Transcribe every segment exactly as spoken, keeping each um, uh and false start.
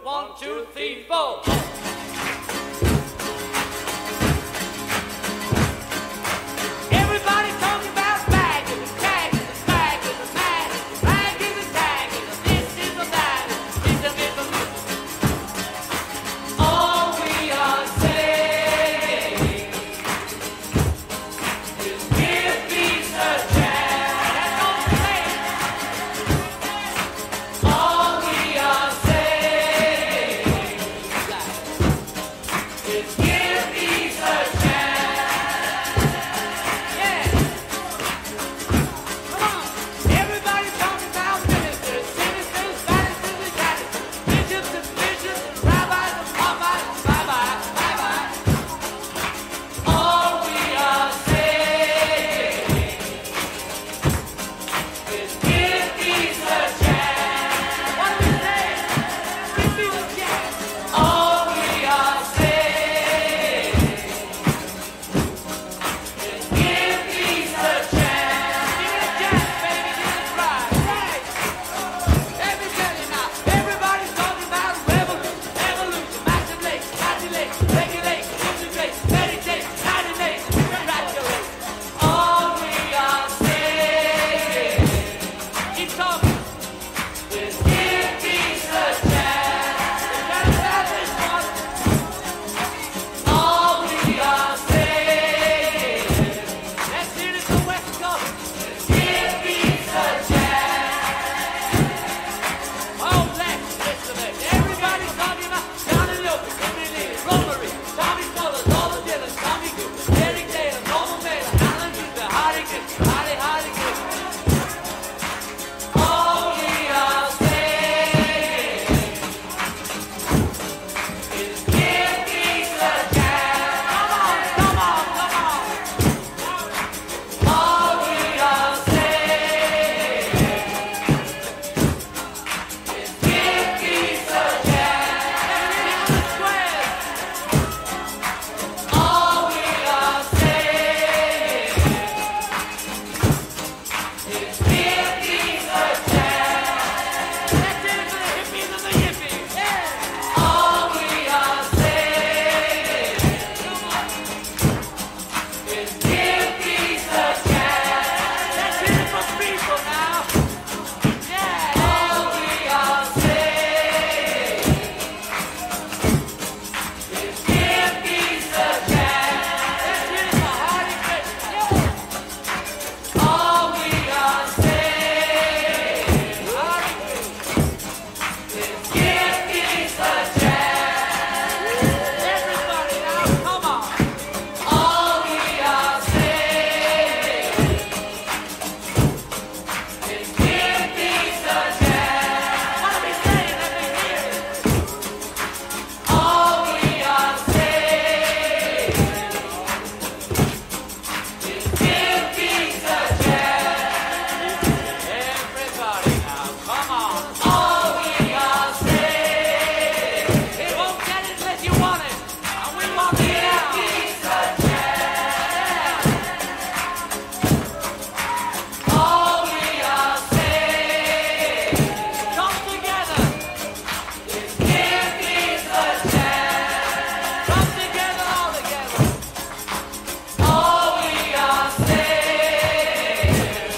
One, two, three, four. Everybody talking about bagging, the tagging, the smagging, the snagging, the bagging, the tagging, the this is the that, this is the all we are saying is give peace a chance. All we are saying is give peace a chance. Yeah. Come on. Everybody talking about ministers, ministers, ministers, and caddies, bishops and bishops and rabbis and rabbis, bye bye, bye bye. All we are saying is give peace a chance. What do we say? Give peace a chance. All we are saying is give peace a chance. Give it a chance, baby. Give it a try. Right. Let me tell you now. Everybody's talking about revolution, evolution, masturbate, calculate, regulate, integrate, meditate, coordinate, congratulate. All we are saying, keep talking, is give peace a chance. You gotta have this one. All we are saying, let's hear it to West Coast, is give peace a chance. Oh, let's listen to it. Everybody's talking about Johnny Lopez, Henry Lee, Romery, Tommy Smollett, Lola Dillon, Tommy Good, Eric Taylor, Norman Mailer, Alan Luther, Hardy Gibb, Hardy, Hardy Gibb. All we are saying is give peace a chance. Come on, come on, come on. All we are saying is give peace a chance. All we are saying is give peace a chance. That's it for the hippies and the yippies. Yeah. All we are saying is give peace a chance. That's it for people now. Yeah. All we are saying is give peace a chance. That's it for Hardy Krishna. Yeah. All we are saying Hardy Krishna, is give peace a chance. Everybody now, come on. All we are saying is give peace a chance. What are we saying? Let me hear it. All we are saying is give peace a chance. Everybody now, come on. All we are saying, you won't get it unless you want it, and we want it now. Peace a chance. All we are saying, come together, is give peace a chance. Come together, all together. All we are saying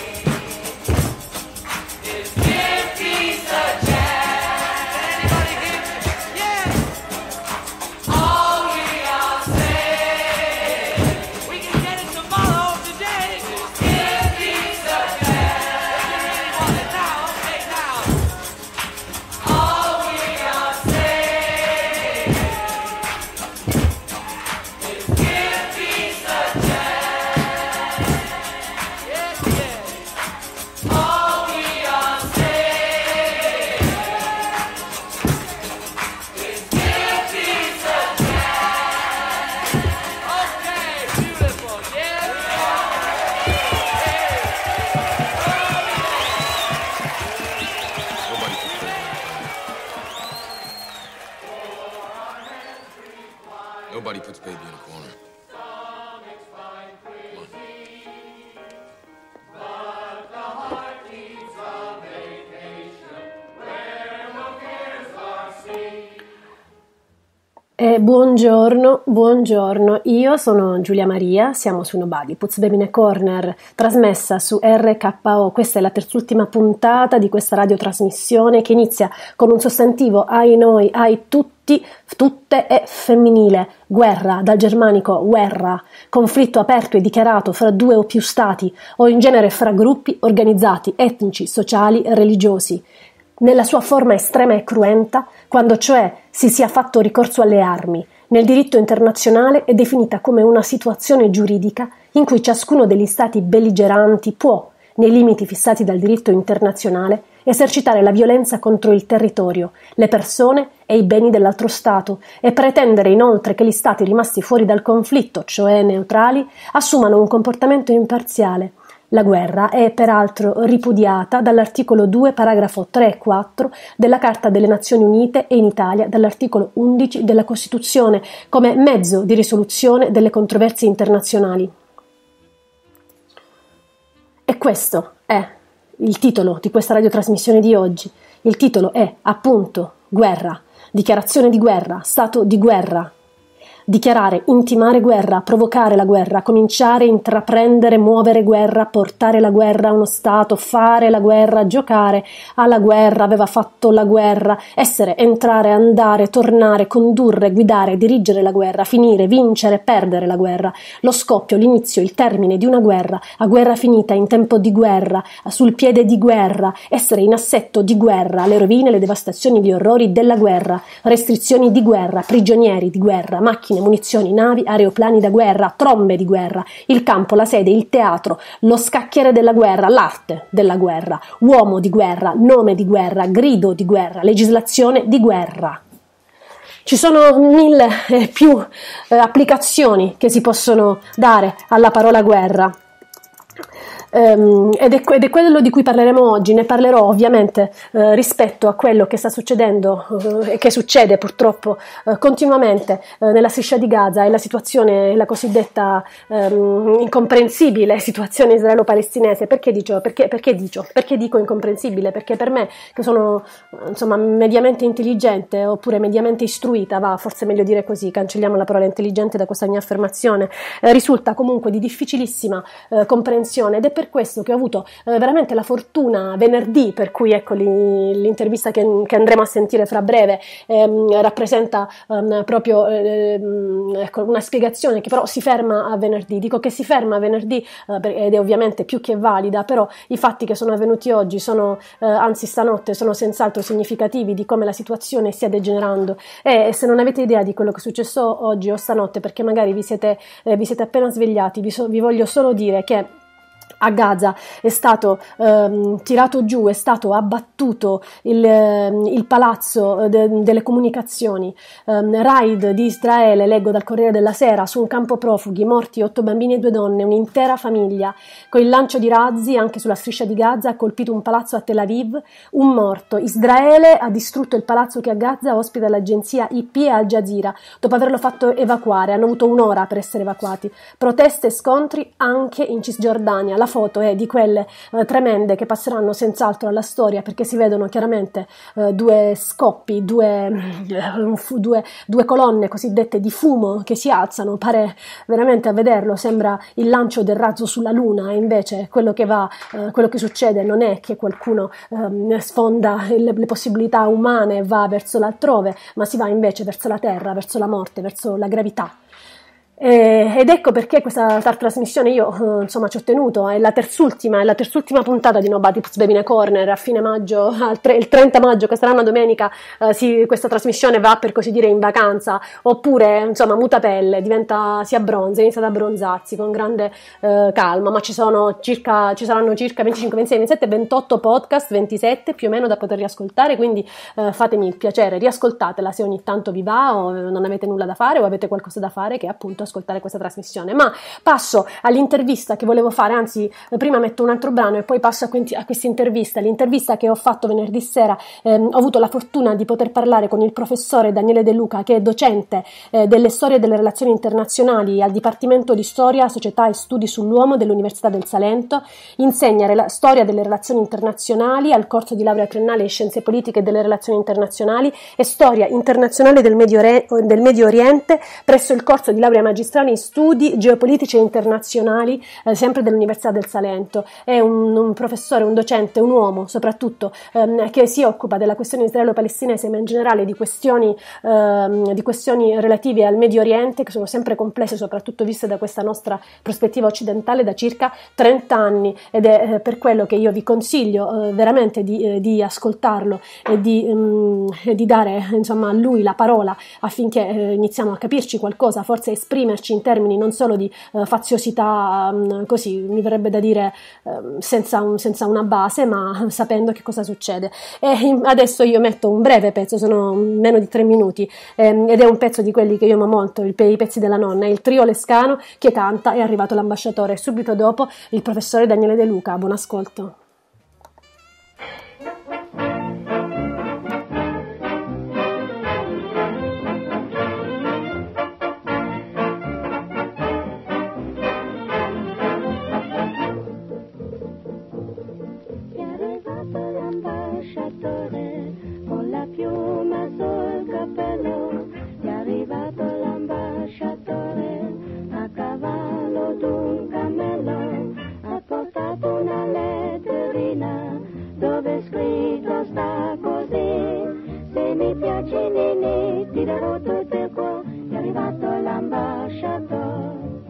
is give peace a chance. Anybody hear me? Yeah. All we are saying, we can get it tomorrow, today. Is give peace a chance. If you really want it now, okay, now. All we are saying is give peace a chance. Yes, yes. All we are saying is give peace a chance. Okay, beautiful. Yeah. Nobody puts baby in a corner. Nobody puts baby in a corner. Where no cares are seen. Eh, buongiorno, buongiorno, io sono Giulia Maria, siamo su Nobody Puts Baby in a Corner, trasmessa su R K O. Questa è la terzultima puntata di questa radiotrasmissione che inizia con un sostantivo ai noi, ai tutti, tutte e femminile, guerra, dal germanico guerra, conflitto aperto e dichiarato fra due o più stati o in genere fra gruppi organizzati, etnici, sociali e religiosi, nella sua forma estrema e cruenta, quando cioè si sia fatto ricorso alle armi. Nel diritto internazionale è definita come una situazione giuridica in cui ciascuno degli stati belligeranti può, nei limiti fissati dal diritto internazionale, esercitare la violenza contro il territorio, le persone e i beni dell'altro Stato e pretendere inoltre che gli Stati rimasti fuori dal conflitto, cioè neutrali, assumano un comportamento imparziale. La guerra è peraltro ripudiata dall'articolo due, paragrafo tre e quattro della Carta delle Nazioni Unite e in Italia dall'articolo undici della Costituzione come mezzo di risoluzione delle controversie internazionali. E questo è il titolo di questa radiotrasmissione di oggi. Il titolo è appunto guerra, dichiarazione di guerra, stato di guerra. Dichiarare, intimare guerra, provocare la guerra, cominciare, intraprendere, muovere guerra, portare la guerra a uno Stato, fare la guerra, giocare alla guerra, aveva fatto la guerra, essere, entrare, andare, tornare, condurre, guidare, dirigere la guerra, finire, vincere, perdere la guerra, lo scoppio, l'inizio, il termine di una guerra, a guerra finita, in tempo di guerra, sul piede di guerra, essere in assetto di guerra, le rovine, le devastazioni, gli orrori della guerra, restrizioni di guerra, prigionieri di guerra, macchine, munizioni, navi, aeroplani da guerra, trombe di guerra, il campo, la sede, il teatro, lo scacchiere della guerra, l'arte della guerra, uomo di guerra, nome di guerra, grido di guerra, legislazione di guerra. Ci sono mille eh, più eh, applicazioni che si possono dare alla parola guerra. Um, ed, è, ed è quello di cui parleremo oggi. Ne parlerò ovviamente uh, rispetto a quello che sta succedendo uh, e che succede purtroppo uh, continuamente uh, nella striscia di Gaza e la situazione, la cosiddetta um, incomprensibile situazione israelo-palestinese. Perché dico, perché, perché, dico, perché dico incomprensibile? Perché per me, che sono insomma mediamente intelligente oppure mediamente istruita, va, forse è meglio dire così, cancelliamo la parola intelligente da questa mia affermazione, eh, risulta comunque di difficilissima eh, comprensione, ed è per questo che ho avuto eh, veramente la fortuna venerdì, per cui ecco l'intervista che, che andremo a sentire fra breve ehm, rappresenta ehm, proprio ehm, ecco, una spiegazione che però si ferma a venerdì. Dico che si ferma a venerdì eh, ed è ovviamente più che valida, però i fatti che sono avvenuti oggi sono, eh, anzi stanotte, sono senz'altro significativi di come la situazione stia degenerando. E se non avete idea di quello che è successo oggi o stanotte, perché magari vi siete, eh, vi siete appena svegliati, vi, so, vi voglio solo dire che a Gaza è stato ehm, tirato giù, è stato abbattuto il, il palazzo de, delle comunicazioni, ehm, raid di Israele, leggo dal Corriere della Sera, su un campo profughi, morti otto bambini e due donne, un'intera famiglia. Con il lancio di razzi anche sulla striscia di Gaza ha colpito un palazzo a Tel Aviv, un morto. Israele ha distrutto il palazzo che a Gaza ospita l'agenzia I P e Al Jazeera dopo averlo fatto evacuare, hanno avuto un'ora per essere evacuati. Proteste e scontri anche in Cisgiordania. La foto è di quelle eh, tremende che passeranno senz'altro alla storia, perché si vedono chiaramente eh, due scoppi, due, eh, due, due colonne cosiddette di fumo che si alzano. Pare veramente, a vederlo, sembra il lancio del razzo sulla luna, e invece quello che va, eh, quello che succede non è che qualcuno eh, sfonda le, le possibilità umane e va verso l'altrove, ma si va invece verso la terra, verso la morte, verso la gravità. Eh, ed ecco perché questa trasmissione io eh, insomma ci ho tenuto, è la terzultima, è la terzultima puntata di Nobody Puts Baby in a Corner. A fine maggio, al tre, il trenta maggio, che sarà una domenica, eh, si, questa trasmissione va, per così dire, in vacanza, oppure insomma muta pelle, diventa, si abbronza, inizia ad abbronzarsi con grande eh, calma, ma ci sono circa, ci saranno circa venticinque, ventisei, ventisette, ventotto podcast, ventisette più o meno da poter riascoltare, quindi eh, fatemi il piacere, riascoltatela se ogni tanto vi va o non avete nulla da fare o avete qualcosa da fare che appunto ascoltare questa trasmissione. Ma passo all'intervista che volevo fare, anzi prima metto un altro brano e poi passo a, questi, a questa intervista, l'intervista che ho fatto venerdì sera. Ehm, ho avuto la fortuna di poter parlare con il professore Daniele De Luca, che è docente eh, delle storie e delle relazioni internazionali al Dipartimento di Storia, Società e Studi sull'Uomo dell'Università del Salento, insegna rela- storia delle relazioni internazionali al corso di laurea triennale in scienze politiche e delle relazioni internazionali e storia internazionale del Medio, Re- del Medio Oriente presso il corso di laurea magistrale in studi geopolitici e internazionali eh, sempre dell'Università del Salento. È un, un professore, un docente, un uomo soprattutto ehm, che si occupa della questione israelo-palestinese, ma in generale di questioni, ehm, di questioni relative al Medio Oriente, che sono sempre complesse, soprattutto viste da questa nostra prospettiva occidentale, da circa trenta anni, ed è eh, per quello che io vi consiglio eh, veramente di, eh, di ascoltarlo e di, um, e di dare insomma a lui la parola affinché eh, iniziamo a capirci qualcosa, forse esprimerci in termini non solo di eh, faziosità, um, così mi verrebbe da dire um, senza, un, senza una base, ma sapendo che cosa succede. E in, adesso io metto un breve pezzo, sono meno di tre minuti, ehm, ed è un pezzo di quelli che io amo molto, il, i pezzi della nonna, il trio Lescano che canta È arrivato l'ambasciatore, e subito dopo il professore Daniele De Luca. Buon ascolto. Con la piuma sul cappello, è arrivato l'ambasciatore a cavallo d'un cammello, ha portato una letterina dove scritto sta così: se mi piaci Nini ti darò tutto il cuore, è arrivato l'ambasciatore.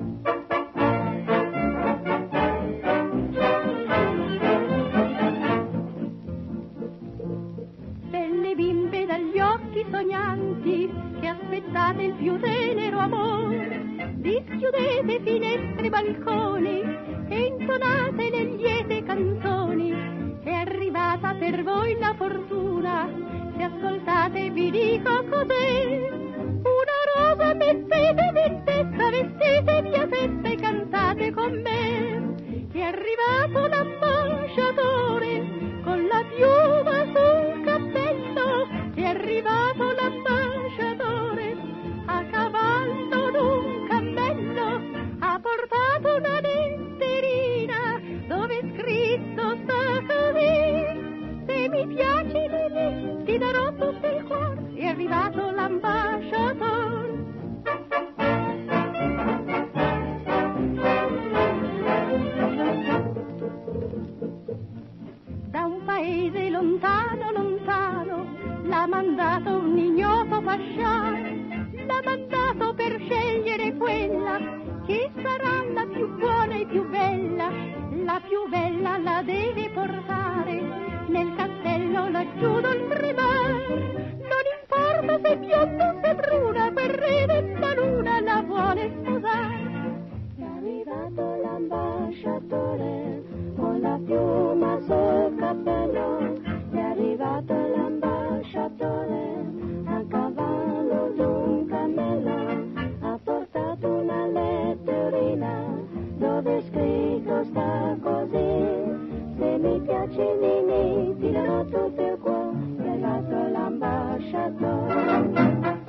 Sognanti che aspettate il più tenero amore, dischiudete finestre e balconi e intonate le liete canzoni. È arrivata per voi la fortuna, se ascoltate vi dico cos'è: una rosa mettete, mettetta, vestite via testa e cantate con me. È arrivato l'ambasciatore con la piuma sul cappello, è arrivato l'ambasciatore a cavallo d'un cammello, ha portato una letterina dove scritto sta così: se mi piaci Lili ti darò tutto il cuore, è arrivato l'ambasciatore. Da un paese lontano, lontano, l'ha mandato un ignoto pascià, l'ha mandato per scegliere quella che sarà la più buona e più bella. La più bella la deve portare nel castello laggiù d'oltremare, non importa se bionda o se bruna, quel re della luna la vuole sposare. È arrivato l'ambasciatore con la piuma sul cappello, è arrivato l'ambasciatore a cavallo d'un cammello, ha portato una letterina dove scritto sta così: se mi piaci Nini ti darò tutto il cuore, è arrivato l'ambasciatore.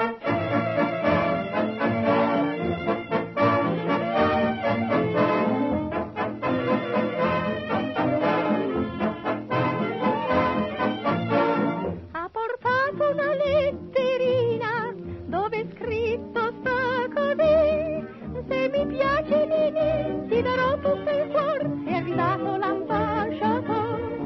Ti darò tutto il cuore, è arrivato l'ambasciatore.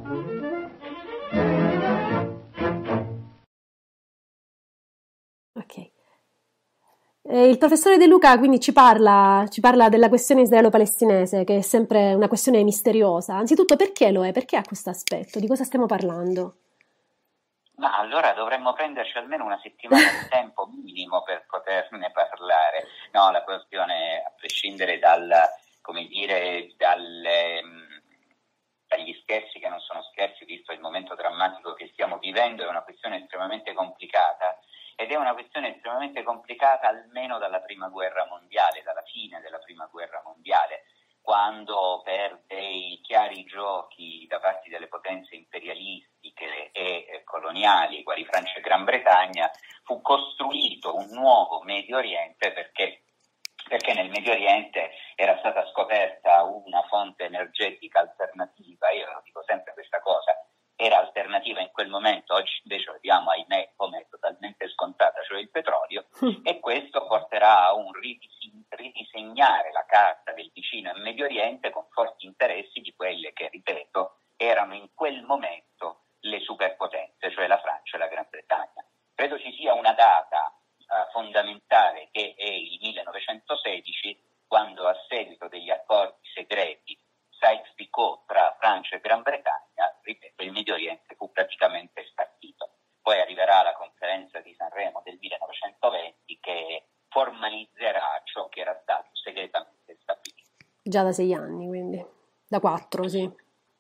Ok. Eh, il professore De Luca quindi ci parla, ci parla della questione israelo-palestinese, che è sempre una questione misteriosa. Anzitutto, perché lo è? Perché ha questo aspetto? Di cosa stiamo parlando? Ma allora dovremmo prenderci almeno una settimana di tempo minimo per poterne parlare. No, la questione, a prescindere dal, come dire, dalle, dagli scherzi che non sono scherzi, visto il momento drammatico che stiamo vivendo, è una questione estremamente complicata ed è una questione estremamente complicata almeno dalla prima guerra mondiale, dalla fine della prima guerra mondiale, quando per dei chiari giochi da parte delle potenze imperialistiche e eh, coloniali, quali Francia e Gran Bretagna, fu costruito un nuovo Medio Oriente perché, perché nel Medio Oriente era stata scoperta una fonte energetica alternativa. Io lo dico sempre questa cosa, era alternativa in quel momento, oggi invece vediamo, ahimè, come è totalmente scontata, cioè il petrolio, e questo porterà a un ridis- ridisegnare la carta del vicino e Medio Oriente con forti interessi di quelle che, ripeto, erano in quel momento le superpotenze, cioè la Francia e la Gran Bretagna. Credo ci sia una data uh, fondamentale, che è il millenovecentosedici, quando a seguito degli accordi segreti Sykes-Picot tra Francia e Gran Bretagna, ripeto, il Medio Oriente fu praticamente spartito. Poi arriverà la conferenza di Sanremo del millenovecentoventi che formalizzerà ciò che era stato segretamente stabilito. Già da sei anni, quindi. Da quattro, sì.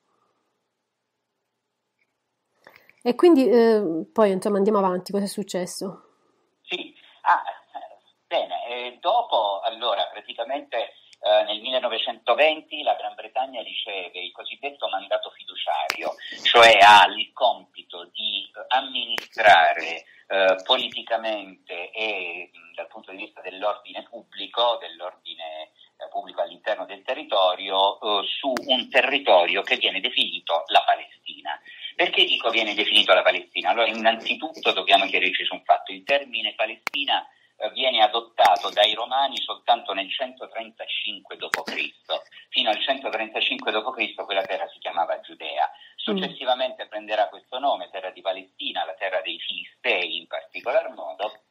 E quindi eh, poi insomma andiamo avanti, cosa è successo? Sì, ah, bene, e dopo, allora, praticamente eh, nel millenovecentoventi la Gran Bretagna riceve il cosiddetto mandato fiduciario, cioè ha il compito di amministrare eh, politicamente e mh, dal punto di vista dell'ordine pubblico, dell'ordine eh, pubblico all'interno del territorio, eh, su un territorio che viene definito la Palestina. Perché dico viene definito la Palestina? Allora, innanzitutto dobbiamo chiarirci su un fatto: il termine Palestina eh, viene adottato dai romani soltanto nel centotrentacinque dopo Cristo. Fino al centotrentacinque dopo Cristo quella terra si chiamava Giudea. Successivamente prenderà questo nome, terra di Palestina, la terra dei Filistei in particolar modo,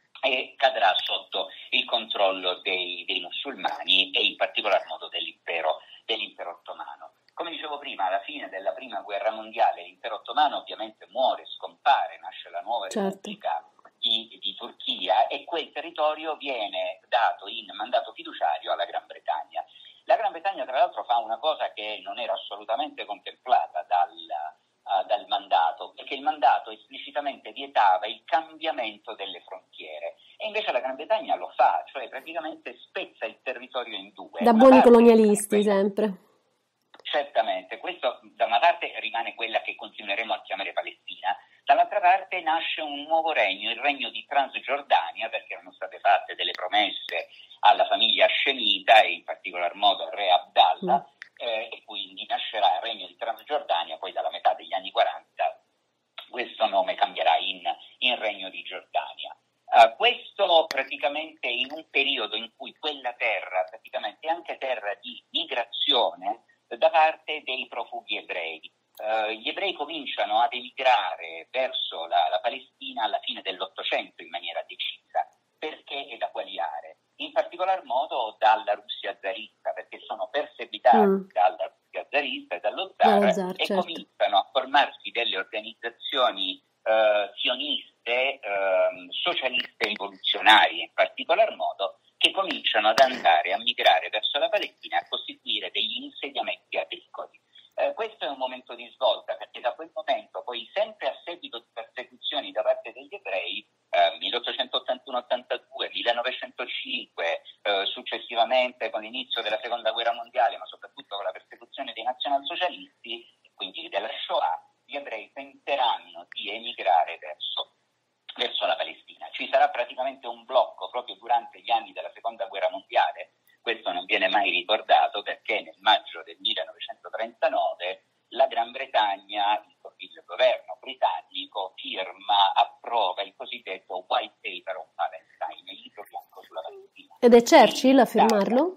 e cadrà sotto il controllo dei, dei musulmani e in particolar modo dell'impero, dell'impero ottomano. Come dicevo prima, alla fine della prima guerra mondiale l'impero ottomano ovviamente muore, scompare, nasce la nuova Certo. Repubblica di, di Turchia, e quel territorio viene dato in mandato fiduciario alla Gran Bretagna. La Gran Bretagna tra l'altro fa una cosa che non era assolutamente contemplata dal, uh, dal mandato, perché il mandato esplicitamente vietava il cambiamento delle frontiere, e invece la Gran Bretagna lo fa, cioè praticamente spezza il territorio in due. Da Una buoni parte colonialisti, è quella- sempre. Certamente, questo da una parte rimane quella che continueremo a chiamare Palestina, dall'altra parte nasce un nuovo regno, il regno di Transgiordania, perché erano state fatte delle promesse alla famiglia Hascemita e in particolar modo al re Abdallah, Mm. eh, e quindi nascerà il regno di Transgiordania. Poi dalla metà degli anni quaranta questo nome cambierà in, in regno di Giordania. Uh, questo praticamente in un periodo in cui quella terra praticamente è anche terra di migrazione da parte dei profughi ebrei. Uh, gli ebrei cominciano ad emigrare verso la, la Palestina alla fine dell'Ottocento in maniera decisa. Perché e da quali aree? In particolar modo dalla Russia zarista, perché sono perseguitati Mm. dalla Russia zarista e dallo zar, Dallo zar, e certo. cominciano a formarsi delle organizzazioni eh, sioniste, ehm, socialiste rivoluzionarie in particolar modo, che cominciano ad andare a migrare verso la Palestina e a costituire degli insediamenti agricoli. Eh, questo è un momento di svolta, perché da quel momento, poi sempre a seguito di persecuzioni da parte degli ebrei, eh, milleottocentottantuno ottantadue, millenovecentocinque, eh, successivamente con l'inizio della seconda guerra mondiale, ma soprattutto con la persecuzione dei nazionalsocialisti, quindi della Shoah, gli ebrei tenteranno di emigrare verso, verso la Palestina. Ci sarà praticamente un blocco proprio durante gli anni della seconda guerra mondiale. Questo non viene mai ricordato, perché nel maggio del millenovecentotrentanove la Gran Bretagna, il, il governo britannico, firma, approva il cosiddetto White Paper on Palestine, il libro bianco sulla Palestina. Ed è Churchill a firmarlo?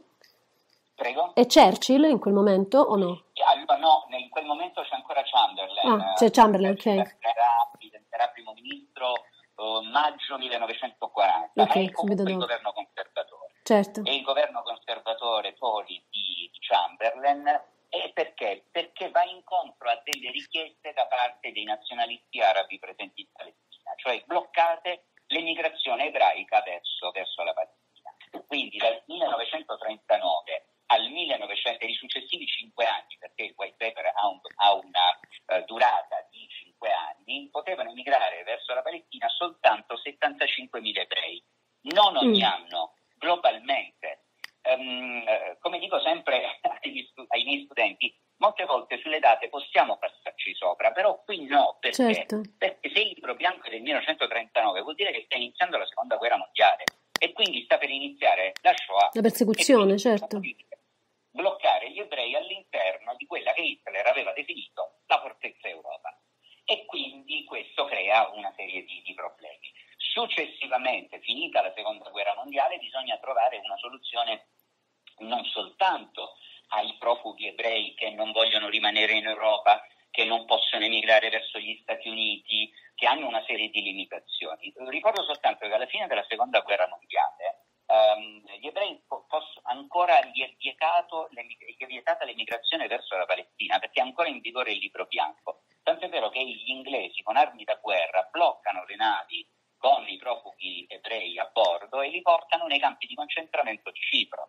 Prego? È Churchill in quel momento o no? Allora, no, in quel momento c'è ancora Chamberlain. Ah, c'è Chamberlain, ok. Diventerà, diventerà primo ministro uh, maggio millenovecentoquaranta, Ok, ma è subito comunque il dopo. governo conservatore. Certo. E il governo conservatore Tory di, di Chamberlain. E perché? Perché va incontro a delle richieste da parte dei nazionalisti arabi presenti in Palestina, cioè bloccate l'emigrazione ebraica verso, verso la Palestina. Quindi dal millenovecentotrentanove al millenovecento, e i successivi cinque anni, perché il white paper ha, un, ha una uh, durata di cinque anni, potevano emigrare verso la Palestina soltanto settantacinque ogni Mm. anno globalmente. Um, eh, come dico sempre agli stu- ai miei studenti, molte volte sulle date possiamo passarci sopra, però qui no, perché? Certo. Perché se il libro bianco è del millenovecentotrentanove vuol dire che sta iniziando la seconda guerra mondiale e quindi sta per iniziare la Shoah. La persecuzione, e quindi certo. bloccare gli ebrei all'interno di quella che Hitler aveva definito la fortezza Europa. E quindi questo crea una serie di, di problemi. Successivamente, finita la seconda guerra mondiale, bisogna trovare una soluzione non soltanto ai profughi ebrei che non vogliono rimanere in Europa, che non possono emigrare verso gli Stati Uniti, che hanno una serie di limitazioni. Ricordo soltanto che alla fine della seconda guerra mondiale um, gli ebrei po- posso, ancora gli è, vietato, gli è vietata l'emigrazione verso la Palestina perché è ancora in vigore il libro bianco. Tant'è vero che gli inglesi con armi da guerra bloccano le navi con i profughi ebrei a bordo e li portano nei campi di concentramento di Cipro.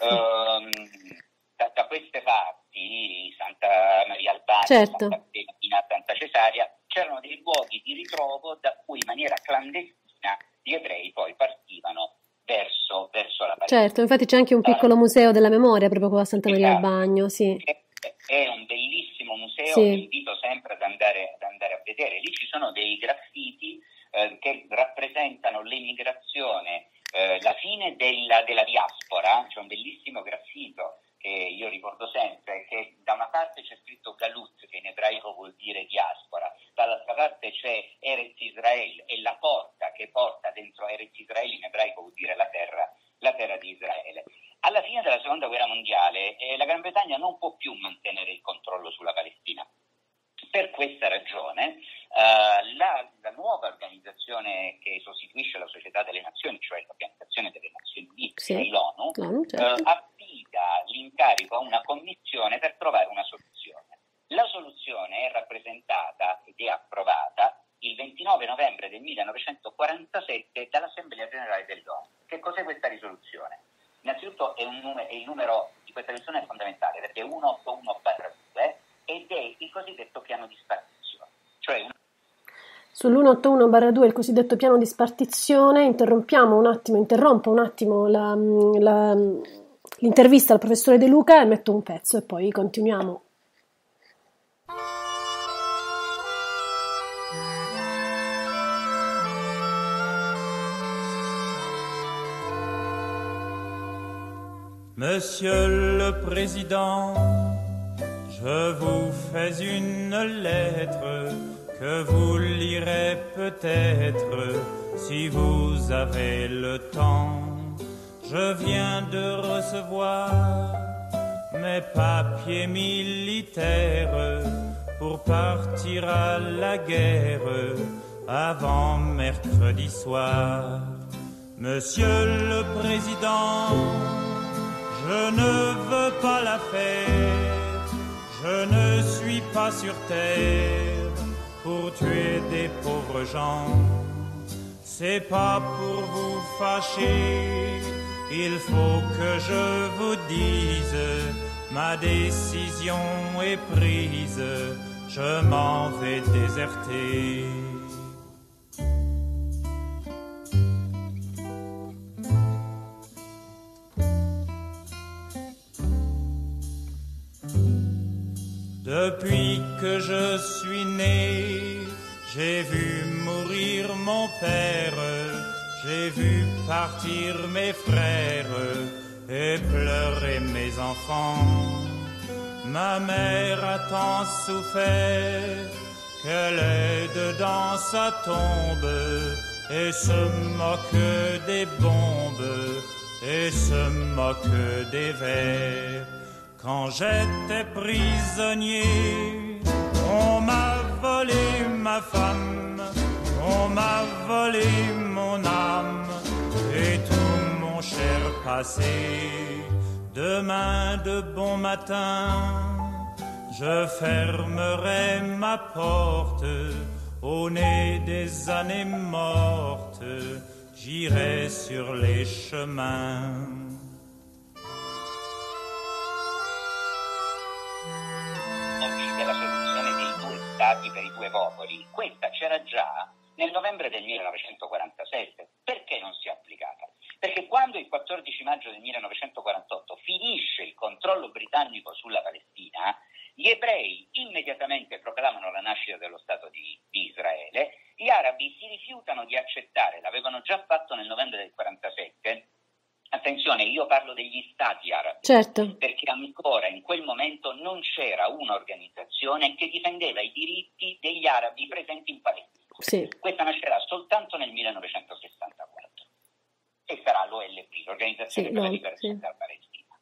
Um, da, da queste parti, Santa Maria Albania, Certo. Santa Femmina, Santa Cesaria, c'erano dei luoghi di ritrovo da cui in maniera clandestina gli ebrei poi partivano verso, verso la Palestina. Certo, infatti c'è anche un piccolo museo della memoria proprio qua a Santa Maria al Bagno, sì. È, è un bellissimo museo, Sì. vi invito sempre ad andare, ad andare a vedere. Lì ci sono dei graffiti eh, che rappresentano l'emigrazione, eh, la fine della, della diaspora. C'è un bellissimo graffito che io ricordo sempre, che da una parte c'è scritto Galut, che in ebraico vuol dire diaspora, dall'altra parte c'è Eretz Israel e la porta che porta dentro Eretz Israel in ebraico vuol dire la terra, la terra di Israele. Alla fine della seconda guerra mondiale eh, la Gran Bretagna non può più mantenere il controllo sulla Palestina. Per questa ragione uh, la, la nuova organizzazione che sostituisce la Società delle Nazioni, cioè l'Organizzazione delle Nazioni Unite, Sì. l'ONU, L'ONU, certo. uh, affida l'incarico a una commissione per trovare una soluzione. La soluzione è rappresentata ed è approvata il ventinove novembre del millenovecentoquarantasette dall'Assemblea Generale dell'ONU. Che cos'è questa risoluzione? Innanzitutto è, un numero, è il numero di questa risoluzione è fondamentale perché è centottantuno barra due ed è il cosiddetto piano di spartizione. Cioè un... Sull'uno otto uno barra due, il cosiddetto piano di spartizione, interrompiamo un attimo, interrompo un attimo la, la, l'intervista al professore De Luca e metto un pezzo e poi continuiamo. Monsieur le Président, je vous fais une lettre que vous lirez peut-être si vous avez le temps. Je viens de recevoir mes papiers militaires pour partir à la guerre avant mercredi soir. Monsieur le Président, je ne veux pas la fête, je ne suis pas sur terre pour tuer des pauvres gens. C'est pas pour vous fâcher, il faut que je vous dise, ma décision est prise, je m'en vais déserter. Depuis que je suis né, j'ai vu mourir mon père, j'ai vu partir mes frères et pleurer mes enfants. Ma mère a tant souffert qu'elle est dedans sa tombe et se moque des bombes et se moque des vers. Quand j'étais prisonnier, on m'a volé ma femme, on m'a volé mon âme et tout mon cher passé. Demain de bon matin, je fermerai ma porte au nez des années mortes, j'irai sur les chemins. Della soluzione dei due stati per i due popoli, questa c'era già nel novembre del millenovecentoquarantasette. Perché non si è applicata? Perché quando il quattordici maggio del millenovecentoquarantotto finisce il controllo britannico sulla Palestina, gli ebrei immediatamente proclamano la nascita dello Stato di, di Israele, gli arabi si rifiutano di accettare, l'avevano già fatto nel novembre del quarantasette. Attenzione, io parlo degli stati arabi, certo, perché ancora in quel momento non c'era un'organizzazione che difendeva i diritti degli arabi presenti in Palestina. sì. Questa nascerà soltanto nel millenovecentosessantaquattro e sarà l'O L P, l'Organizzazione Sì, per la no, Liberazione sì. della Palestina.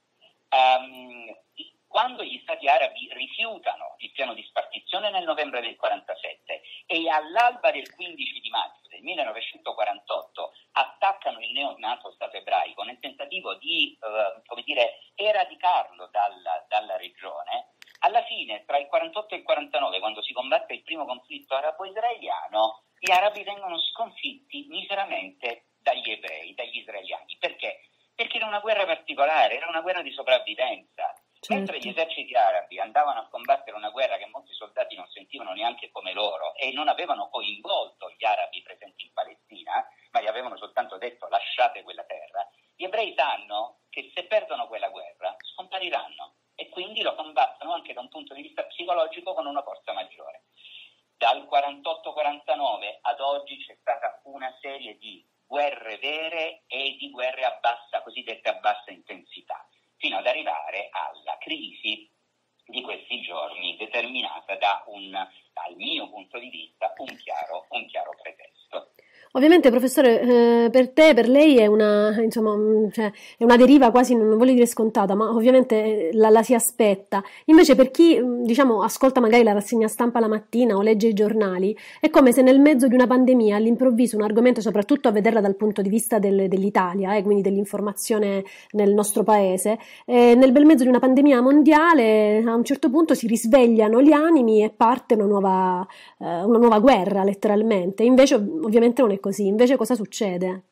Um, quando gli stati arabi rifiutano il piano di spartizione nel novembre del quarantasette e all'alba del quindici di maggio del millenovecentoquarantotto attaccano il neonato Stato ebraico nel tentativo di eh, come dire, eradicarlo dalla, dalla regione, alla fine tra il quarantotto e il quarantanove, quando si combatte il primo conflitto arabo-israeliano, gli arabi vengono sconfitti miseramente dagli ebrei, dagli israeliani. Perché? Perché era una guerra particolare, era una guerra di sopravvivenza. Certo. Mentre gli eserciti arabi andavano a combattere una guerra che molti soldati non sentivano neanche come loro e non avevano coinvolto gli arabi presenti in Palestina, ma gli avevano soltanto detto lasciate quella terra, gli ebrei sanno che se perdono quella guerra scompariranno e quindi lo combattono anche da un punto di vista psicologico con una forza maggiore. Dal quarantotto quarantanove ad oggi c'è stata una serie di guerre vere e di guerre a bassa, cosiddette a bassa intensità, fino ad arrivare alla crisi di questi giorni, determinata da un, dal mio punto di vista, un chiaro, un chiaro pretesto. Ovviamente, professore, eh, per te, per lei è una, insomma, un- cioè, è una deriva quasi, non voglio dire scontata, ma ovviamente la, la si aspetta. Invece per chi, mh, diciamo, ascolta magari la rassegna stampa la mattina o legge i giornali, è come se nel mezzo di una pandemia, all'improvviso, un argomento, soprattutto a vederla dal punto di vista del- dell'Italia, eh, quindi dell'informazione nel nostro paese, eh, nel bel mezzo di una pandemia mondiale, a un certo punto si risvegliano gli animi e parte una nuova, eh, una nuova guerra, letteralmente. Invece, ovviamente, non è così. Invece cosa succede?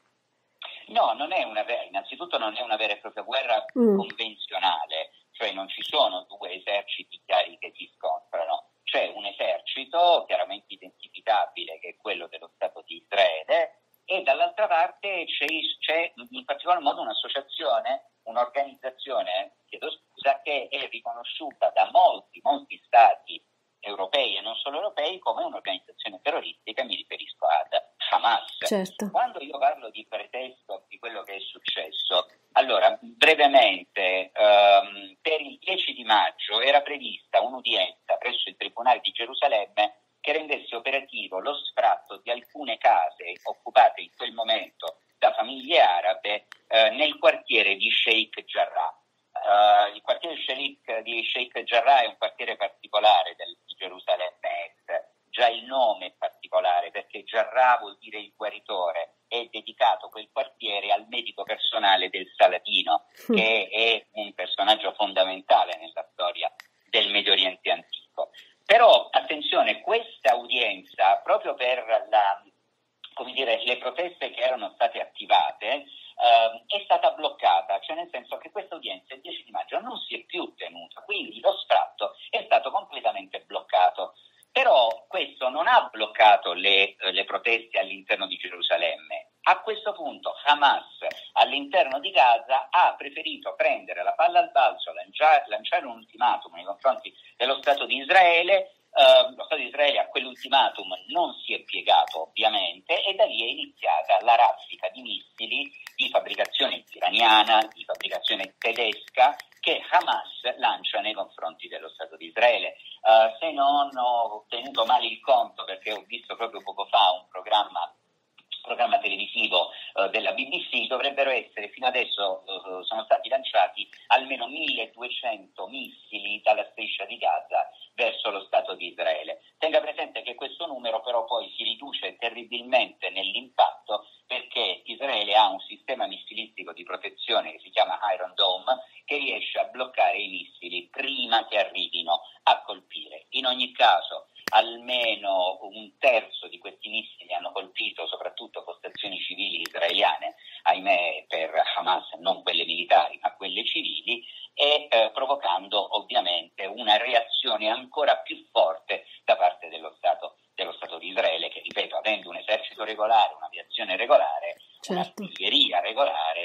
No, non è una vera, innanzitutto non è una vera e propria guerra Mm. convenzionale, cioè non ci sono due eserciti chiari che si scontrano, c'è un esercito chiaramente identificabile che è quello dello Stato di Israele e dall'altra parte c'è, c'è in particolar modo un'associazione, un'organizzazione, chiedo scusa, che è riconosciuta da molti, molti stati europei e non solo europei come un'organizzazione terroristica, mi riferisco ad Hamas. Certo. Quando io parlo di pretesto di quello che è successo, allora brevemente ehm, per il dieci di maggio era prevista un'udienza presso il Tribunale di Gerusalemme che rendesse operativo lo sfratto di alcune case occupate in quel momento da famiglie arabe eh, nel quartiere di Sheikh Jarrah. Uh, il quartiere Sheikh, di Sheikh Jarrah è un quartiere particolare del, di Gerusalemme Est, già il nome è particolare perché Jarrah vuol dire il guaritore, è dedicato quel quartiere al medico personale del Saladino, Mm. che è un personaggio fondamentale nella storia del Medio Oriente antico. Però attenzione, questa udienza, proprio per la, come dire, le proteste che erano state attivate, Uh, è stata bloccata, cioè nel senso che questa udienza il dieci di maggio non si è più tenuta, quindi lo sfratto è stato completamente bloccato. Però questo non ha bloccato le, le proteste all'interno di Gerusalemme. A questo punto Hamas all'interno di Gaza ha preferito prendere la palla al balzo, lanciare, lanciare un ultimatum nei confronti dello Stato di Israele. Uh, lo Stato di Israele a quell'ultimatum non si è piegato ovviamente e da lì è iniziata la raffica di missili di fabbricazione iraniana, di fabbricazione tedesca che Hamas lancia nei confronti dello Stato di Israele. Uh, se non ho tenuto male il conto, perché ho visto proprio poco fa un programma programma televisivo uh, della B B C, dovrebbero essere fino adesso uh, sono stati lanciati almeno milleduecento missili dalla striscia di Gaza verso lo Stato di Israele. Tenga presente che questo numero però poi si riduce terribilmente nell'impatto perché Israele ha un sistema missilistico di protezione che si chiama Iron Dome che riesce a bloccare i missili prima che arrivino a colpire. In ogni caso almeno un terzo di questi missili hanno colpito soprattutto postazioni civili israeliane, ahimè per Hamas non quelle militari ma quelle civili, e eh, provocando ovviamente una reazione ancora più forte da parte dello Stato, dello Stato di Israele che, ripeto, avendo un esercito regolare, un'aviazione regolare, Certo. un'artiglieria regolare,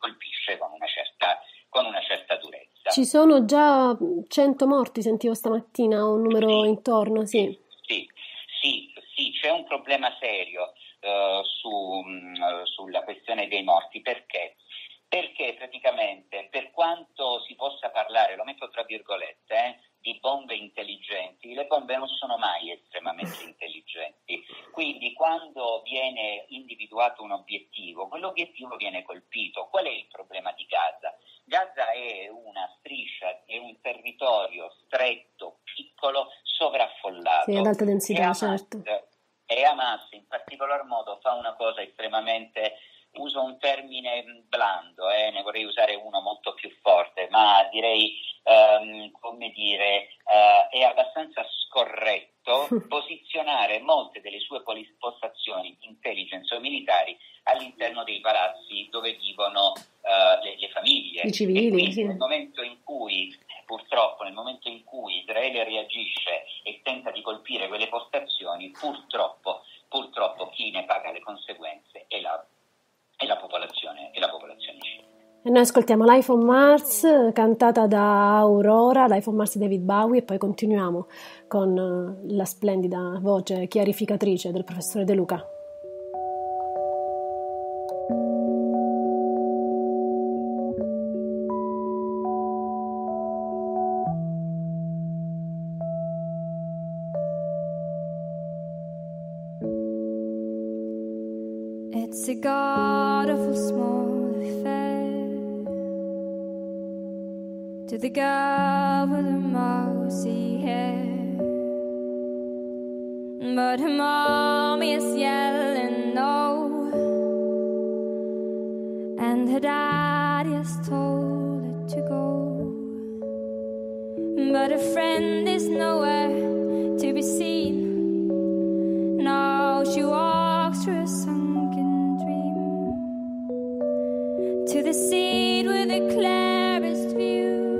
colpisce con una certa, con una certa durezza. Ci sono già cento morti, sentivo stamattina un numero sì, intorno, sì. Sì, sì, sì, c'è un problema serio uh, su, um, sulla questione dei morti. Perché? Perché praticamente, per quanto si possa parlare, lo metto tra virgolette, eh, di bombe intelligenti, le bombe non sono mai estremamente intelligenti. Quindi quando viene individuato un obiettivo, quell'obiettivo viene colpito. Qual è il problema di Gaza? Gaza è una striscia, è un territorio stretto, piccolo, sovraffollato. Sì, ad alta densità, e Hamas, certo. E Hamas in particolar modo fa una cosa estremamente... Uso un termine blando, eh, ne vorrei usare uno molto più forte, ma direi, um, come dire, uh, è abbastanza scorretto posizionare molte delle sue postazioni di intelligence o militari all'interno dei palazzi dove vivono uh, le, le famiglie. I civili, e quindi sì. Nel momento in cui, purtroppo, nel momento in cui Israele reagisce e tenta di colpire quelle postazioni, purtroppo, purtroppo chi ne paga le conseguenze è la e la popolazione e la popolazione civile. E noi ascoltiamo Life on Mars, cantata da Aurora, Life on Mars di David Bowie, e poi continuiamo con la splendida voce chiarificatrice del professore De Luca. It's a god-awful small affair to the girl with the mousy hair, but her mommy is yelling no, and her daddy has told her to go, but her friend is nowhere to be seen. Now she walks through a sunken to the seat with the clearest view,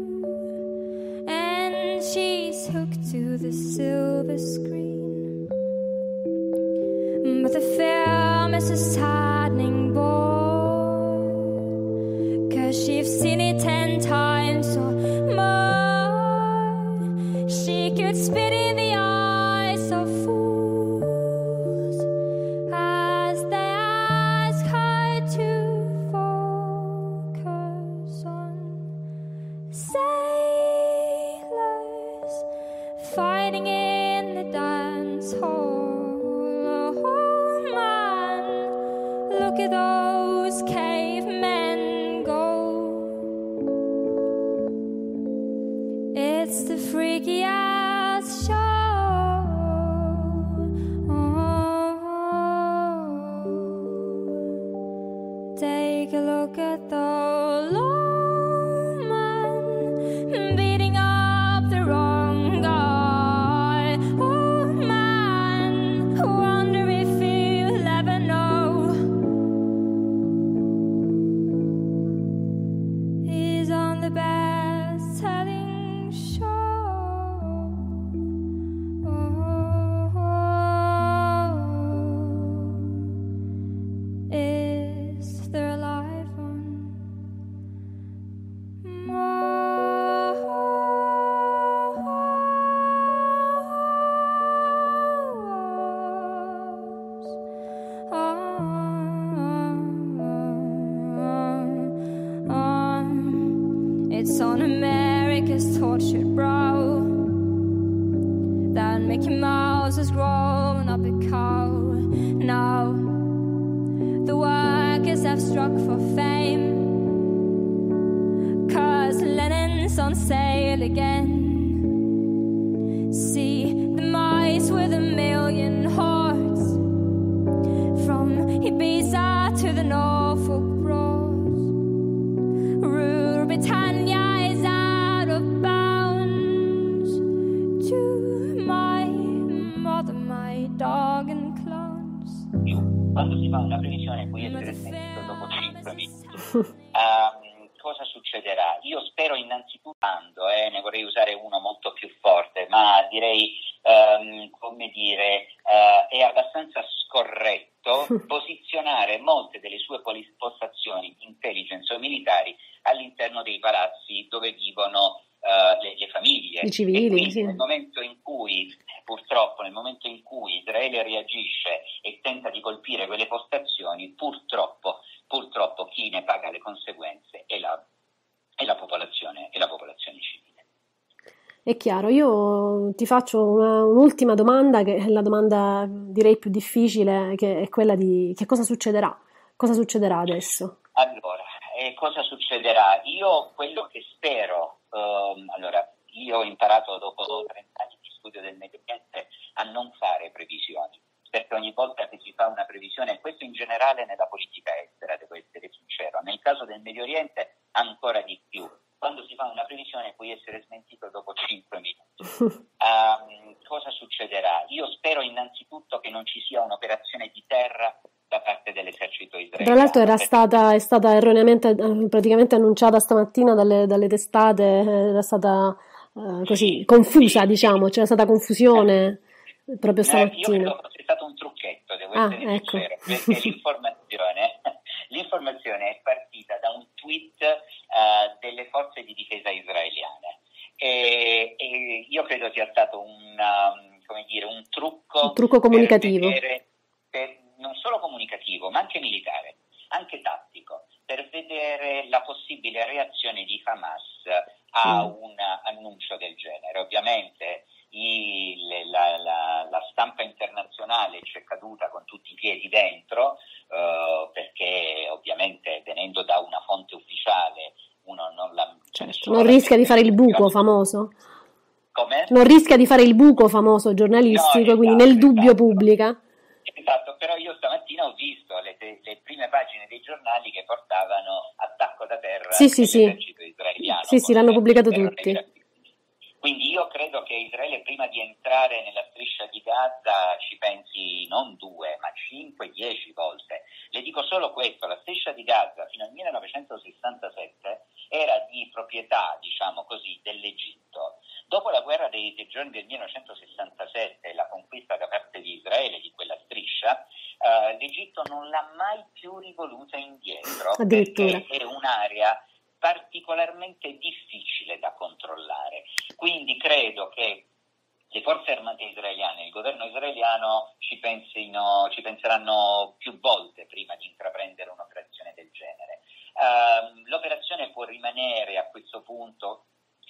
and she's hooked to the silver screen. But the film is a saddening bore, 'cause she's seen it ten times or more. She could spit in the eyes of fools as they ask her to sailors fighting in the dance hall. Oh man, look at those cavemen go. It's the freaky ass show. Oh, take a look at the beating up the wrong guy. Oh man, wonder if you'll ever know. He's on the best-selling show. Oh, is there a live one? It's on America's tortured brow that Mickey Mouse has grown up a cow. Now the workers have struck for fame, 'cause Lennon's on sale again. See the mice with a million hearts, from Ibiza to the Norfolk Broads. Rule Britannia is out of bounds. To my mother, my dog and clowns. Quando si fa una previsione puoi essere sentito dopo cinque minuti. Um, cosa succederà? Io spero innanzitutto, eh, ne vorrei usare uno molto più forte, ma direi ehm, come dire, eh, è abbastanza scorretto posizionare molte delle sue postazioni intelligence o militari all'interno dei palazzi dove vivono uh, le, le famiglie. I civili, e quindi sì. nel momento in cui, purtroppo, nel momento in cui Israele reagisce e tenta di colpire quelle postazioni, purtroppo, purtroppo chi ne paga le conseguenze è la, è la popolazione, è la popolazione civile. È chiaro, io ti faccio una, un'ultima domanda, che è la domanda direi più difficile, che è quella di che cosa succederà? Cosa succederà adesso? Allora, eh, cosa succederà? Io quello che spero, ehm, allora, io ho imparato dopo trenta anni di studio del Medio Oriente a non fare previsioni, perché ogni volta che si fa una previsione, questo in generale nella politica estera, devo essere sincero, nel caso del Medio Oriente ancora di più. Quando si fa una previsione puoi essere smentito dopo cinque minuti. Um, cosa succederà? Io spero innanzitutto che non ci sia un'operazione di terra da parte dell'esercito israeliano. Tra l'altro era stata, è stata erroneamente praticamente annunciata stamattina dalle, dalle testate, era stata uh, così confusa, diciamo, c'era stata confusione proprio stamattina. Io credo fosse stato un trucchetto, devo ah, essere ecco. sincero, perché l'informazione, l'informazione è partita da un tweet uh, delle forze di difesa israeliane e, e io credo sia stato un, um, come dire, un trucco, un trucco comunicativo, per vedere, per, non solo comunicativo, ma anche militare, anche tattico, per vedere la possibile reazione di Hamas a mm. un annuncio del genere. Ovviamente il, la, la, la stampa internazionale ci è caduta con tutti i piedi dentro, uh, perché ovviamente venendo da una fonte ufficiale uno non, la, certo. non rischia di fare il buco famoso. Come? Non rischia di fare il buco famoso giornalistico, no, esatto, quindi nel dubbio esatto. pubblica. Esatto, però io stamattina ho visto le, le prime pagine dei giornali che portavano attacco da terra sì, sì, dell'esercito sì. israeliano. Sì, sì, l'hanno pubblicato tutti. Quindi io credo che Israele prima di entrare nella striscia di Gaza ci pensi non due, ma cinque, dieci volte. Le dico solo questo, la striscia di Gaza fino al millenovecentosessantasette era di proprietà, diciamo così, dell'Egitto. Dopo la guerra dei sei giorni del millenovecentosessantasette e la conquista da parte di Israele di quella striscia, uh, l'Egitto non l'ha mai più rivoluta indietro, perché è un'area particolarmente difficile da controllare. Quindi credo che le forze armate israeliane, il governo israeliano ci pensino, ci penseranno più volte prima di intraprendere un'operazione del genere. Uh, l'operazione può rimanere a questo punto,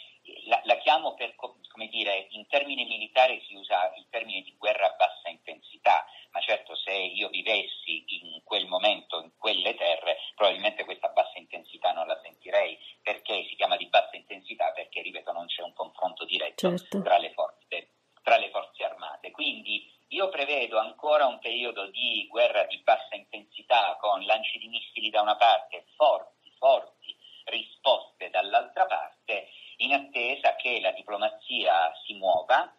la, la chiamo per, come dire, in termini militari si usa il termine di guerra a bassa intensità, ma certo se io vivessi in quel momento, in quelle terre, probabilmente questa bassa intensità non la sentirei, perché si chiama di bassa intensità perché, ripeto, non c'è un confronto diretto certo. tra le forze, tra le forze armate. Quindi io prevedo ancora un periodo di guerra di bassa intensità con lanci di missili da una parte, forti, forti risposte dall'altra parte, in attesa che la diplomazia si muova.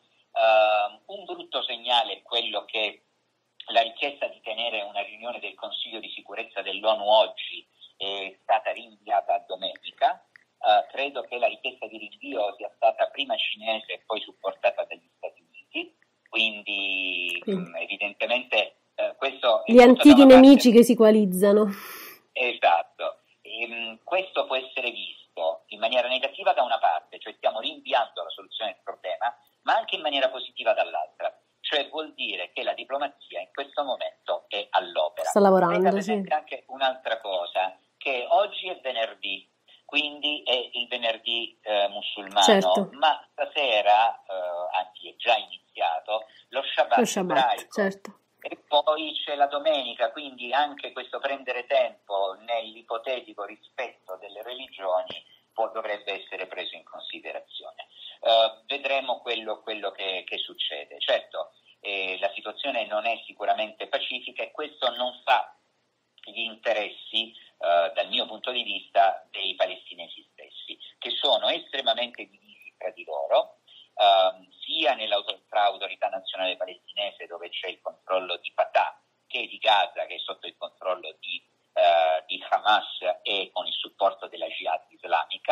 Uh, un brutto segnale è quello che la richiesta di tenere una riunione del Consiglio di sicurezza dell'ONU oggi è stata rinviata a domenica. Uh, credo che la richiesta di rinvio sia stata prima cinese e poi supportata dagli Stati Uniti, quindi sì. mh, evidentemente uh, questo è gli antichi nemici parte... che si coalizzano. Esatto, e, mh, questo può essere visto in maniera negativa da una parte, cioè stiamo rinviando la soluzione del problema, ma anche in maniera positiva dall'altra. Cioè vuol dire che la diplomazia in questo momento è all'opera. Sta lavorando, Tenga presente sì. anche un'altra cosa, che oggi è venerdì, quindi è il venerdì eh, musulmano, certo. ma stasera, eh, anzi è già iniziato, lo Shabbat, lo Shabbat ebraico. certo. E poi c'è la domenica, quindi anche questo prendere tempo nell'ipotetico rispetto delle religioni può, dovrebbe essere preso in considerazione. Uh, vedremo quello, quello che, che succede. Certo, eh, la situazione non è sicuramente pacifica e questo non fa gli interessi, uh, dal mio punto di vista, dei palestinesi stessi, che sono estremamente divisi tra di loro, uh, sia tra autorità nazionale palestinese, dove c'è il controllo di Fatah, che di Gaza, che è sotto il controllo di, uh, di Hamas e con il supporto della Jihad islamica,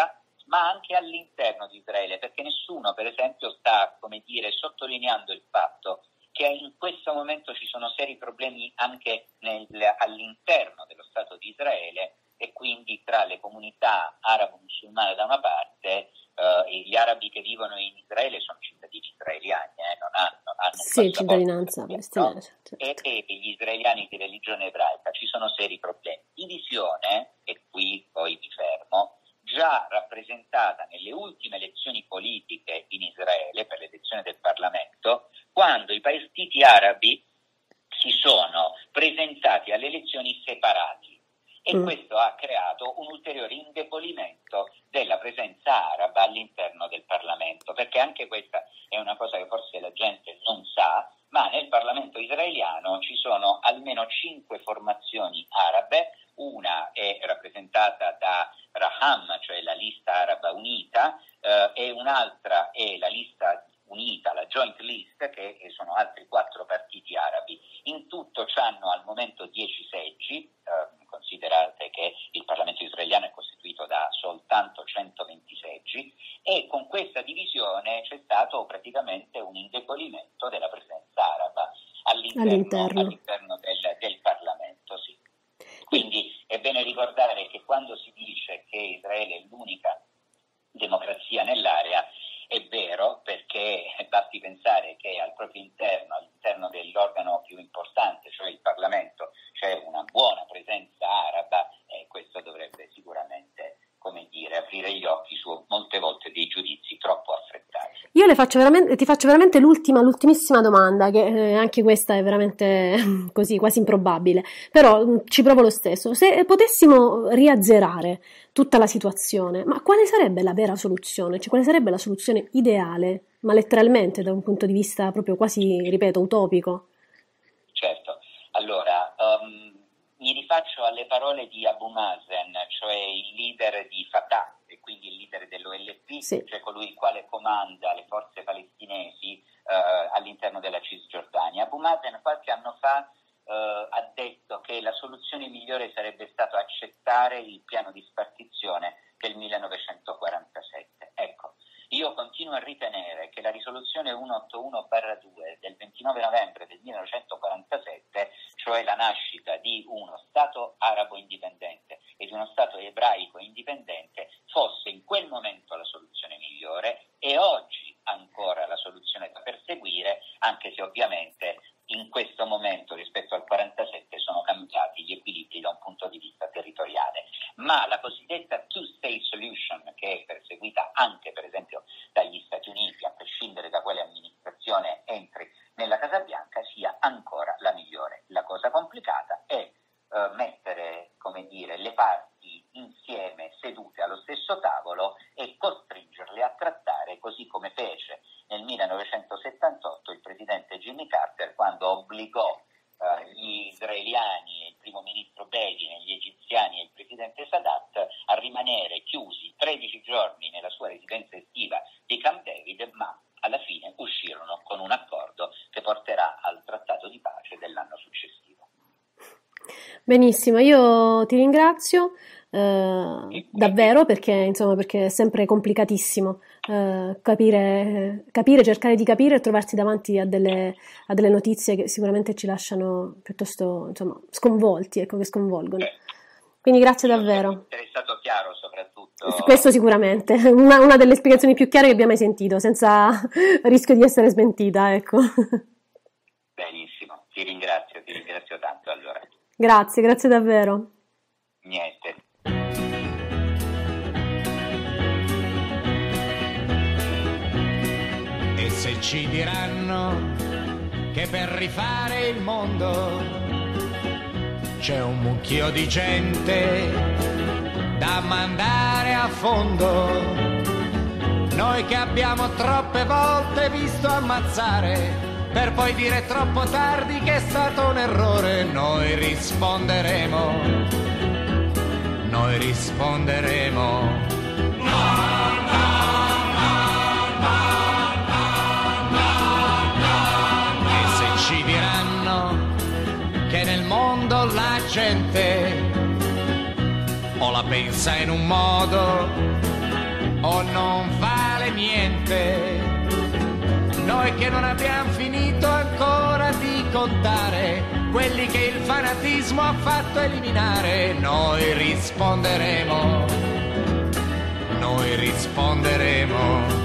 ma anche all'interno di Israele, perché nessuno, per esempio, sta, come dire, sottolineando il fatto che in questo momento ci sono seri problemi anche nel, all'interno dello Stato di Israele, e quindi tra le comunità arabo-musulmane da una parte, eh, gli arabi che vivono in Israele sono cittadini israeliani, eh, non hanno, hanno sì, cittadinanza palestinese, no? e, e gli israeliani di religione ebraica, ci sono seri problemi. Divisione, e qui poi mi fermo, già rappresentata nelle ultime elezioni politiche in Israele per l'elezione del Parlamento, quando i partiti arabi si sono presentati alle elezioni separati. E mm. questo ha creato un ulteriore indebolimento della presenza araba all'interno del Parlamento, perché anche questa è una cosa che forse la gente non sa, ma nel Parlamento israeliano ci sono almeno cinque formazioni arabe. Una è rappresentata da Raham, cioè la lista araba unita, eh, e un'altra è la lista unita, la joint list, che sono altri quattro partiti arabi. In tutto c'hanno al momento dieci seggi, eh, considerate che il Parlamento israeliano è costituito da soltanto centoventi seggi, e con questa divisione c'è stato praticamente un indebolimento della presenza araba all'interno, all'interno. all'interno del, del Parlamento. Sì. Quindi è bene ricordare che quando si dice che Israele è l'unica democrazia nell'area, è vero, perché basti pensare che al proprio interno, all'interno dell'organo più importante, cioè il Parlamento, c'è una buona presenza araba, e questo dovrebbe sicuramente, come dire, aprire gli occhi su molte volte dei giudizi troppo affrettati. Io le faccio veramente, ti faccio veramente l'ultima, l'ultimissima domanda, che eh, anche questa è veramente così, quasi improbabile, però mh, ci provo lo stesso. Se potessimo riazzerare tutta la situazione, ma quale sarebbe la vera soluzione? Cioè, quale sarebbe la soluzione ideale, ma letteralmente da un punto di vista proprio quasi, ripeto, utopico? Certo, allora um, mi rifaccio alle parole di Abu Mazen, cioè il leader di Fatah, e quindi il leader dell'O L P, sì. cioè colui il quale comanda le forze palestinesi uh, all'interno della Cisgiordania. Abu Mazen qualche anno fa uh, ha detto che la soluzione migliore sarebbe stato accettare il piano di spartizione del millenovecentoquarantasette. Ecco, io continuo a ritenere che la risoluzione centottantuno due del ventinove novembre del millenovecentoquarantasette, cioè la nascita di uno Stato arabo indipendente e di uno Stato ebraico indipendente, fosse in quel momento la soluzione migliore, e oggi ancora la soluzione da perseguire, anche se ovviamente in questo momento rispetto al quarantasette sono cambiati gli equilibri da un punto di vista territoriale. Ma la cosiddetta two-state solution, che è perseguita anche per esempio dagli Stati Uniti, a prescindere da quale amministrazione entri nella Casa Bianca, sia ancora la migliore. La cosa complicata è eh, mettere, come dire, le parti insieme, sedute allo stesso tavolo, e costringerle a trattare, così come fece nel millenovecentosettantotto il presidente Jimmy Carter, quando obbligò uh, gli israeliani, il primo ministro Begin, gli egiziani e il presidente Sadat a rimanere chiusi tredici giorni nella sua residenza estiva di Camp David, ma alla fine uscirono con un accordo che porterà al trattato di pace dell'anno successivo. Benissimo, io ti ringrazio eh, davvero, perché insomma perché è sempre complicatissimo eh, capire, capire, cercare di capire e trovarsi davanti a delle, a delle notizie che sicuramente ci lasciano piuttosto insomma sconvolti, ecco, che sconvolgono. Quindi grazie davvero. È stato chiaro soprattutto. Questo sicuramente, una, una delle spiegazioni più chiare che abbia mai sentito, senza rischio di essere smentita, ecco. Benissimo, ti ringrazio, ti ringrazio tanto allora. Grazie, grazie davvero. Niente. E se ci diranno che per rifare il mondo c'è un mucchio di gente da mandare a fondo, noi che abbiamo troppe volte visto ammazzare per poi dire troppo tardi che è stato un errore, noi risponderemo, noi risponderemo. No, no, no, no, no, no, no. E se ci diranno che nel mondo la gente o la pensa in un modo o non vale niente. Noi che non abbiamo finito ancora di contare quelli che il fanatismo ha fatto eliminare, noi risponderemo, noi risponderemo.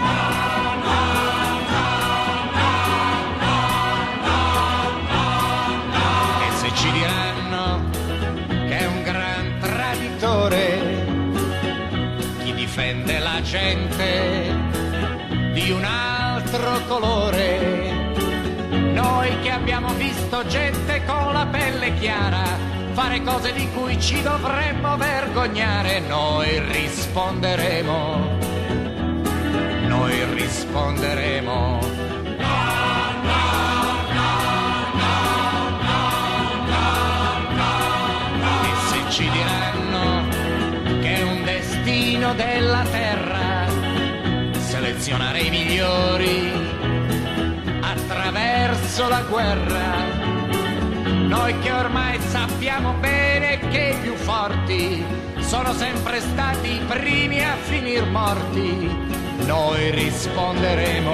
Ci diranno che è un gran traditore chi difende la gente di un altro colore. Noi che abbiamo visto gente con la pelle chiara fare cose di cui ci dovremmo vergognare, noi risponderemo, noi risponderemo. Ci diranno che è un destino della terra selezionare i migliori attraverso la guerra. Noi che ormai sappiamo bene che i più forti sono sempre stati i primi a finir morti, noi risponderemo,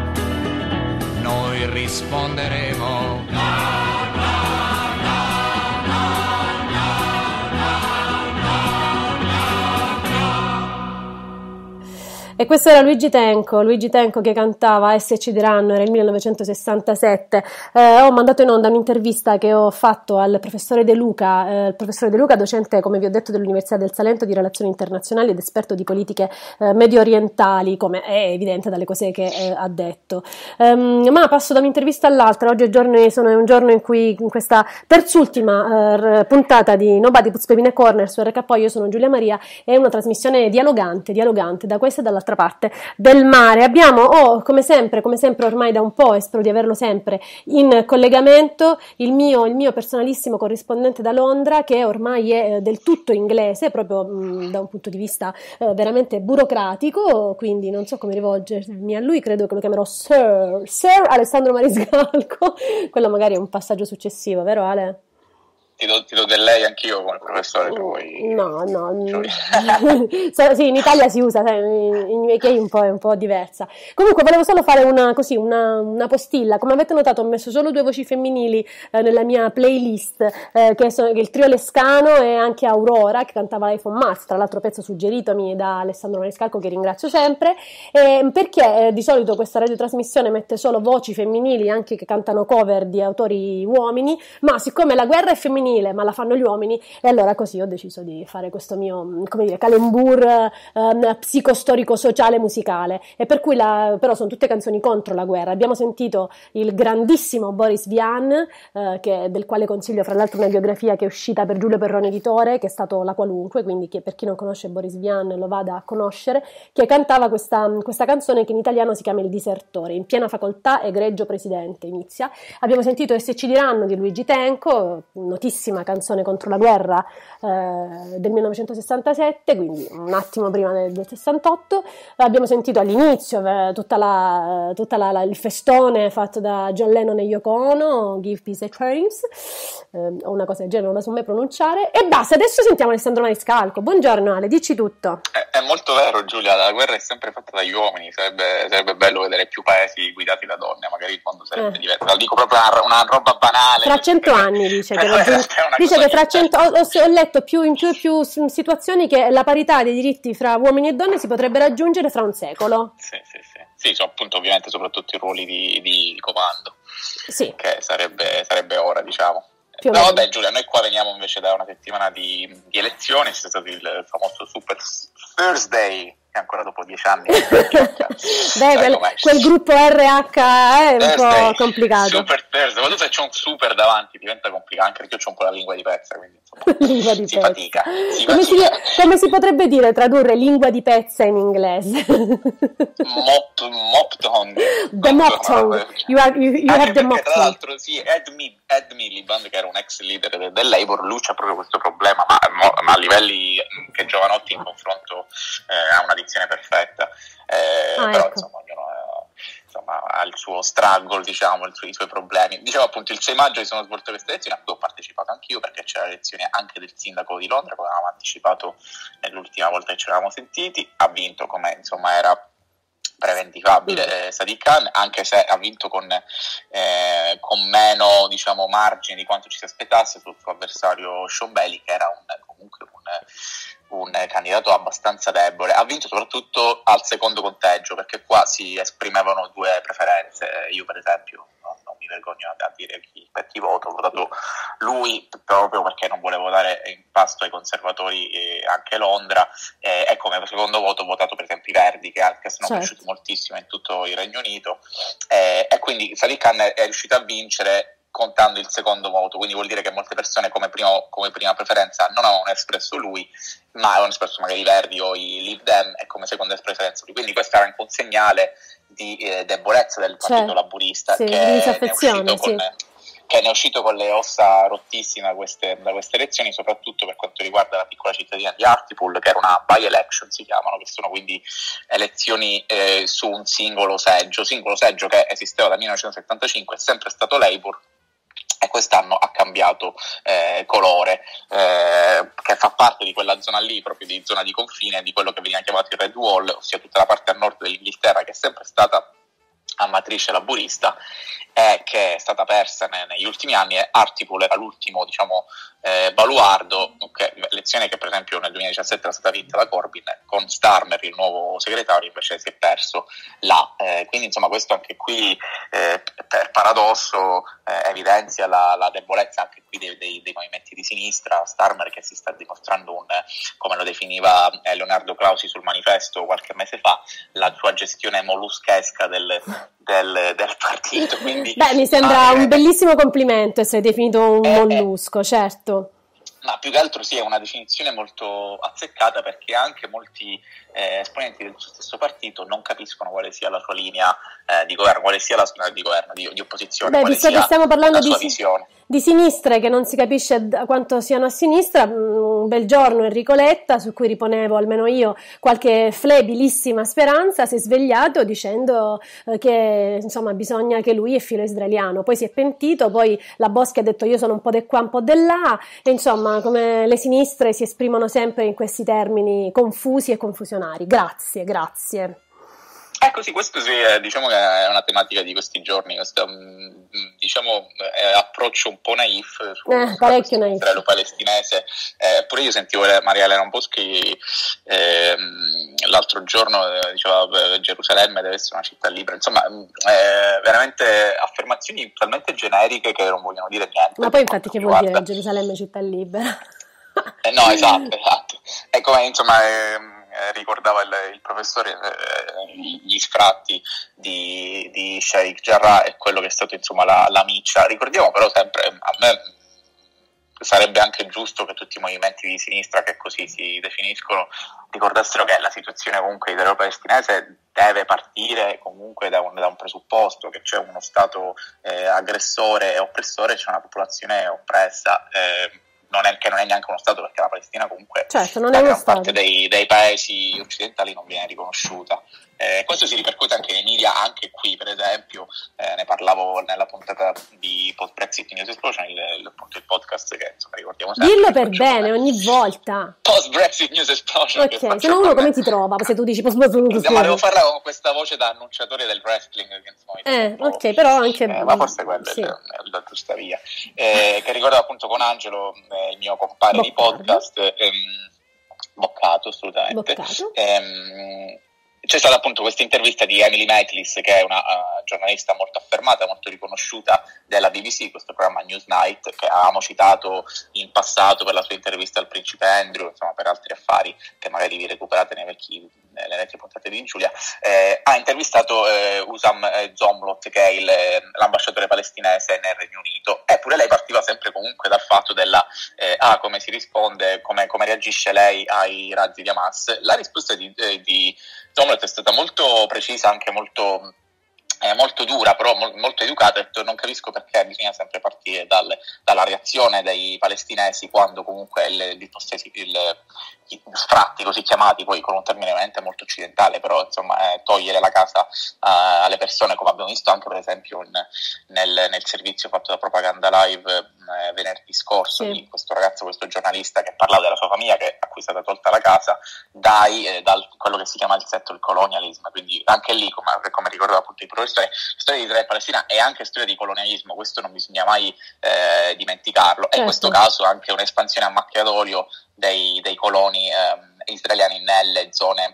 noi risponderemo. E questo era Luigi Tenco, Luigi Tenco che cantava E se ci diranno, era il millenovecentosessantasette. Eh, ho mandato in onda un'intervista che ho fatto al professore De Luca, eh, il professore De Luca, docente, come vi ho detto, dell'Università del Salento di Relazioni Internazionali ed esperto di politiche eh, medio orientali, come è evidente dalle cose che eh, ha detto. Um, ma passo da un'intervista all'altra. Oggi è, giorno, sono, è un giorno in cui, in questa terzultima eh, puntata di Nobody Puts Baby in a Corner su R K O, io sono Giulia Maria, è una trasmissione dialogante, dialogante da questa e dall'altra parte del mare. Abbiamo, oh, come sempre, come sempre ormai da un po', e spero di averlo sempre in collegamento, il mio, il mio personalissimo corrispondente da Londra, che ormai è eh, del tutto inglese, proprio mh, da un punto di vista eh, veramente burocratico, quindi non so come rivolgermi a lui, credo che lo chiamerò Sir, Sir Alessandro Maniscalco. Quello magari è un passaggio successivo, vero Ale? Ti do, ti do del lei anch'io come professore, se vuoi. No, no, so, sì, in Italia si usa, sai, in U K un po' è un po' diversa. Comunque volevo solo fare una, così, una, una postilla. Come avete notato ho messo solo due voci femminili eh, nella mia playlist, eh, che sono il trio Lescano e anche Aurora, che cantava Life on Mars, tra l'altro pezzo suggeritomi da Alessandro Maniscalco, che ringrazio sempre, eh, perché eh, di solito questa radiotrasmissione mette solo voci femminili, anche che cantano cover di autori uomini, ma siccome la guerra è femminile ma la fanno gli uomini, e allora così ho deciso di fare questo mio, come dire, calembour um, psicostorico sociale musicale, e per cui la, però sono tutte canzoni contro la guerra. Abbiamo sentito il grandissimo Boris Vian, uh, che, del quale consiglio fra l'altro una biografia che è uscita per Giulio Perrone Editore, che è stato La Qualunque, quindi che per chi non conosce Boris Vian lo vada a conoscere, che cantava questa, questa canzone che in italiano si chiama Il disertore. In piena facoltà, egregio presidente, inizia. Abbiamo sentito E se ci diranno di Luigi Tenco, notissima canzone contro la guerra eh, del millenovecentosessantasette, quindi un attimo prima del, del sessantotto. Abbiamo sentito all'inizio eh, tutta la, tutta la, la, il festone fatto da John Lennon e Yoko Ono, Give Peace a Chance, eh, o una cosa del genere, non la so mai pronunciare, e basta. Adesso sentiamo Alessandro Maniscalco. Buongiorno Ale, dici tutto. È, è molto vero, Giulia, la guerra è sempre fatta dagli uomini, sarebbe, sarebbe bello vedere più paesi guidati da donne, magari il mondo sarebbe eh. diverso. Lo dico proprio una, una roba banale. Fra cento anni dice che raggiunge. Dice che fra cento, ho, ho letto più in più e più situazioni che la parità dei diritti fra uomini e donne si potrebbe raggiungere fra un secolo. Sì, sì, sì. Sì, sono appunto ovviamente soprattutto i ruoli di, di comando, sì. Che sarebbe, sarebbe ora, diciamo. No, vabbè Giulia, noi qua veniamo invece da una settimana di, di elezioni, c'è stato il famoso Super Thursday, che ancora dopo dieci anni beh, quel, quel gruppo R H è un Thursday, po' complicato. Super Thursday, ma tu se c'è un super davanti diventa complicato, anche perché io c'ho un po' la lingua di pezza, quindi insomma, lingua di si pezza. fatica. Si come, fatica. Si, come si potrebbe dire, tradurre lingua di pezza in inglese? Mop, mop tongue. The mop tongue. You, are, you, you have the mop tongue. Tra l'altro sì, Ed, Mil- Ed Miliband, che era un ex leader del, del Labour, lui c'ha proprio questo problema, ma, ma a livelli che Giovanotti in confronto eh, ha una dizione perfetta. Eh, ah, però ecco. insomma ognuno è, insomma, ha il suo struggle, diciamo, il suo, i suoi problemi. Dicevo appunto il sei maggio si sono svolte queste elezioni, a cui ho partecipato anch'io perché c'era l'elezione anche del sindaco di Londra, come avevamo anticipato nell'ultima volta che ci eravamo sentiti. Ha vinto come insomma era preventivabile eh, Sadiq Khan, anche se ha vinto con, eh, con meno diciamo margini di quanto ci si aspettasse sul suo avversario Sean Bailey, che era un, comunque un, un candidato abbastanza debole. Ha vinto soprattutto al secondo conteggio, perché qua si esprimevano due preferenze. Io per esempio no, non mi vergogno a dire chi, per chi voto, ho votato lui proprio perché non volevo dare in pasto ai conservatori eh, anche Londra, eh, e come secondo voto ho votato per esempio i Verdi, che, che sono certo. cresciuti moltissimo in tutto il Regno Unito, eh, e quindi Sadiq Khan è, è riuscito a vincere contando il secondo voto, quindi vuol dire che molte persone come, primo, come prima preferenza non avevano espresso lui, ma avevano espresso magari i Verdi o i Leave Them, e come seconda preferenza lui, quindi questo era anche un segnale di eh, debolezza del partito Cioè, laburista, sì, che, ne è disaffezione, con, sì. che ne è uscito con le ossa rottissime da queste, da queste elezioni, soprattutto per quanto riguarda la piccola cittadina di Hartlepool, che era una by-election, si chiamano, che sono quindi elezioni eh, su un singolo seggio, singolo seggio che esisteva dal millenovecentosettantacinque, è sempre stato Labour, e quest'anno ha cambiato eh, colore, eh, che fa parte di quella zona lì, proprio di zona di confine, di quello che veniva chiamato il Red Wall, ossia tutta la parte a nord dell'Inghilterra, che è sempre stata a matrice laburista e che è stata persa ne, negli ultimi anni. E Hartlepool era l'ultimo, diciamo, eh, baluardo, okay, elezione che per esempio nel duemiladiciassette era stata vinta da Corbyn, con Starmer, il nuovo segretario, invece si è perso là. Eh, quindi insomma questo anche qui eh, per paradosso eh, evidenzia la, la debolezza anche qui dei, dei, dei movimenti di sinistra. Starmer che si sta dimostrando un, come lo definiva eh, Leonardo Clausi sul Manifesto qualche mese fa, la sua gestione molluschesca del, del, del partito. Quindi, beh, mi sembra ma, un eh, bellissimo complimento essere definito un eh, mollusco, certo. Ma più che altro sì, è una definizione molto azzeccata, perché anche molti eh, esponenti del suo stesso partito non capiscono quale sia la sua linea eh, di governo, quale sia la sua di governo, di, di opposizione, Beh, quale visto sia che stiamo parlando la sua di, visione. di sinistre che non si capisce d- quanto siano a sinistra, un bel giorno Enrico Letta, su cui riponevo almeno io qualche flebilissima speranza, si è svegliato dicendo eh, che insomma bisogna che lui è filo israeliano, poi si è pentito, poi la Boschi ha detto io sono un po' di qua, un po' di là, e insomma come le sinistre si esprimono sempre in questi termini confusi e confusionari. Grazie, grazie. Ecco sì, questo sì, eh, diciamo che è una tematica di questi giorni, questo um, diciamo eh, approccio un po' naif su, eh, parecchio naif. israelo-palestinese. Eh, pure io sentivo Maria Elena Boschi eh, l'altro giorno, eh, diceva eh, Gerusalemme deve essere una città libera, insomma eh, veramente affermazioni talmente generiche che non vogliono dire niente. Ma poi infatti che vuol guarda. dire Gerusalemme città libera? Eh, no, esatto, esatto. E come insomma eh, ricordava il, il professore, eh, gli sfratti di, di Sheikh Jarrah e quello che è stato insomma la, la miccia. Ricordiamo però sempre, a me sarebbe anche giusto che tutti i movimenti di sinistra che così si definiscono ricordassero che la situazione comunque israelo-palestinese deve partire comunque da un, da un presupposto, che c'è uno Stato eh, aggressore e oppressore, c'è una popolazione oppressa, eh, non è, che non è neanche uno Stato, perché la Palestina comunque certo, non da è uno gran Stato. parte dei, dei paesi occidentali non viene riconosciuta. Eh, questo si ripercuote anche in media, anche qui per esempio, eh, ne parlavo nella puntata di Post-Brexit News Explosion, il, il, il podcast che insomma ricordiamo sempre. Dillo per bene ogni volta. Post-Brexit News Explosion. Ok, se no uno come ti trova se tu dici post-Brexit News Explosion? Ma devo farla con questa voce da annunciatore del wrestling. Che, insomma, eh, ok, però anche... Eh, ma forse quello sì. è, è la giusta via. Eh, che ricordo appunto con Angelo, eh, il mio compare Boccardo. di podcast, ehm, Boccato assolutamente. Boccato. Ehm, C'è stata appunto questa intervista di Emily Maitlis, che è una uh, giornalista molto affermata, molto riconosciuta della B B C, questo programma Newsnight, che avevamo citato in passato per la sua intervista al principe Andrew, insomma per altri affari che magari vi recuperate nei vecchi, nelle vecchie puntate di Giulia. Eh, ha intervistato eh, Usam eh, Zomlot, che è il, l'ambasciatore palestinese nel Regno Unito, eppure lei partiva sempre comunque dal fatto della eh, ah, come si risponde, come, come reagisce lei ai razzi di Hamas. La risposta di, eh, di Zomlot è stata molto precisa, anche molto, eh, molto dura, però mo- molto educata. Ha detto: non capisco perché bisogna sempre partire dal, dalla reazione dei palestinesi quando comunque il, il, il i sfratti così chiamati, poi con un termine veramente molto occidentale, però insomma eh, togliere la casa uh, alle persone, come abbiamo visto anche per esempio in, nel, nel servizio fatto da Propaganda Live eh, venerdì scorso, sì. di questo ragazzo, questo giornalista che parlava della sua famiglia che, a cui è stata tolta la casa dai, eh, dal quello che si chiama il settler colonialism, quindi anche lì, come, come ricordava appunto il professore, storia di Israele e Palestina è anche storia di colonialismo, questo non bisogna mai eh, dimenticarlo, certo. E in questo caso anche un'espansione a macchia d'olio dei, dei coloni eh, israeliani nelle zone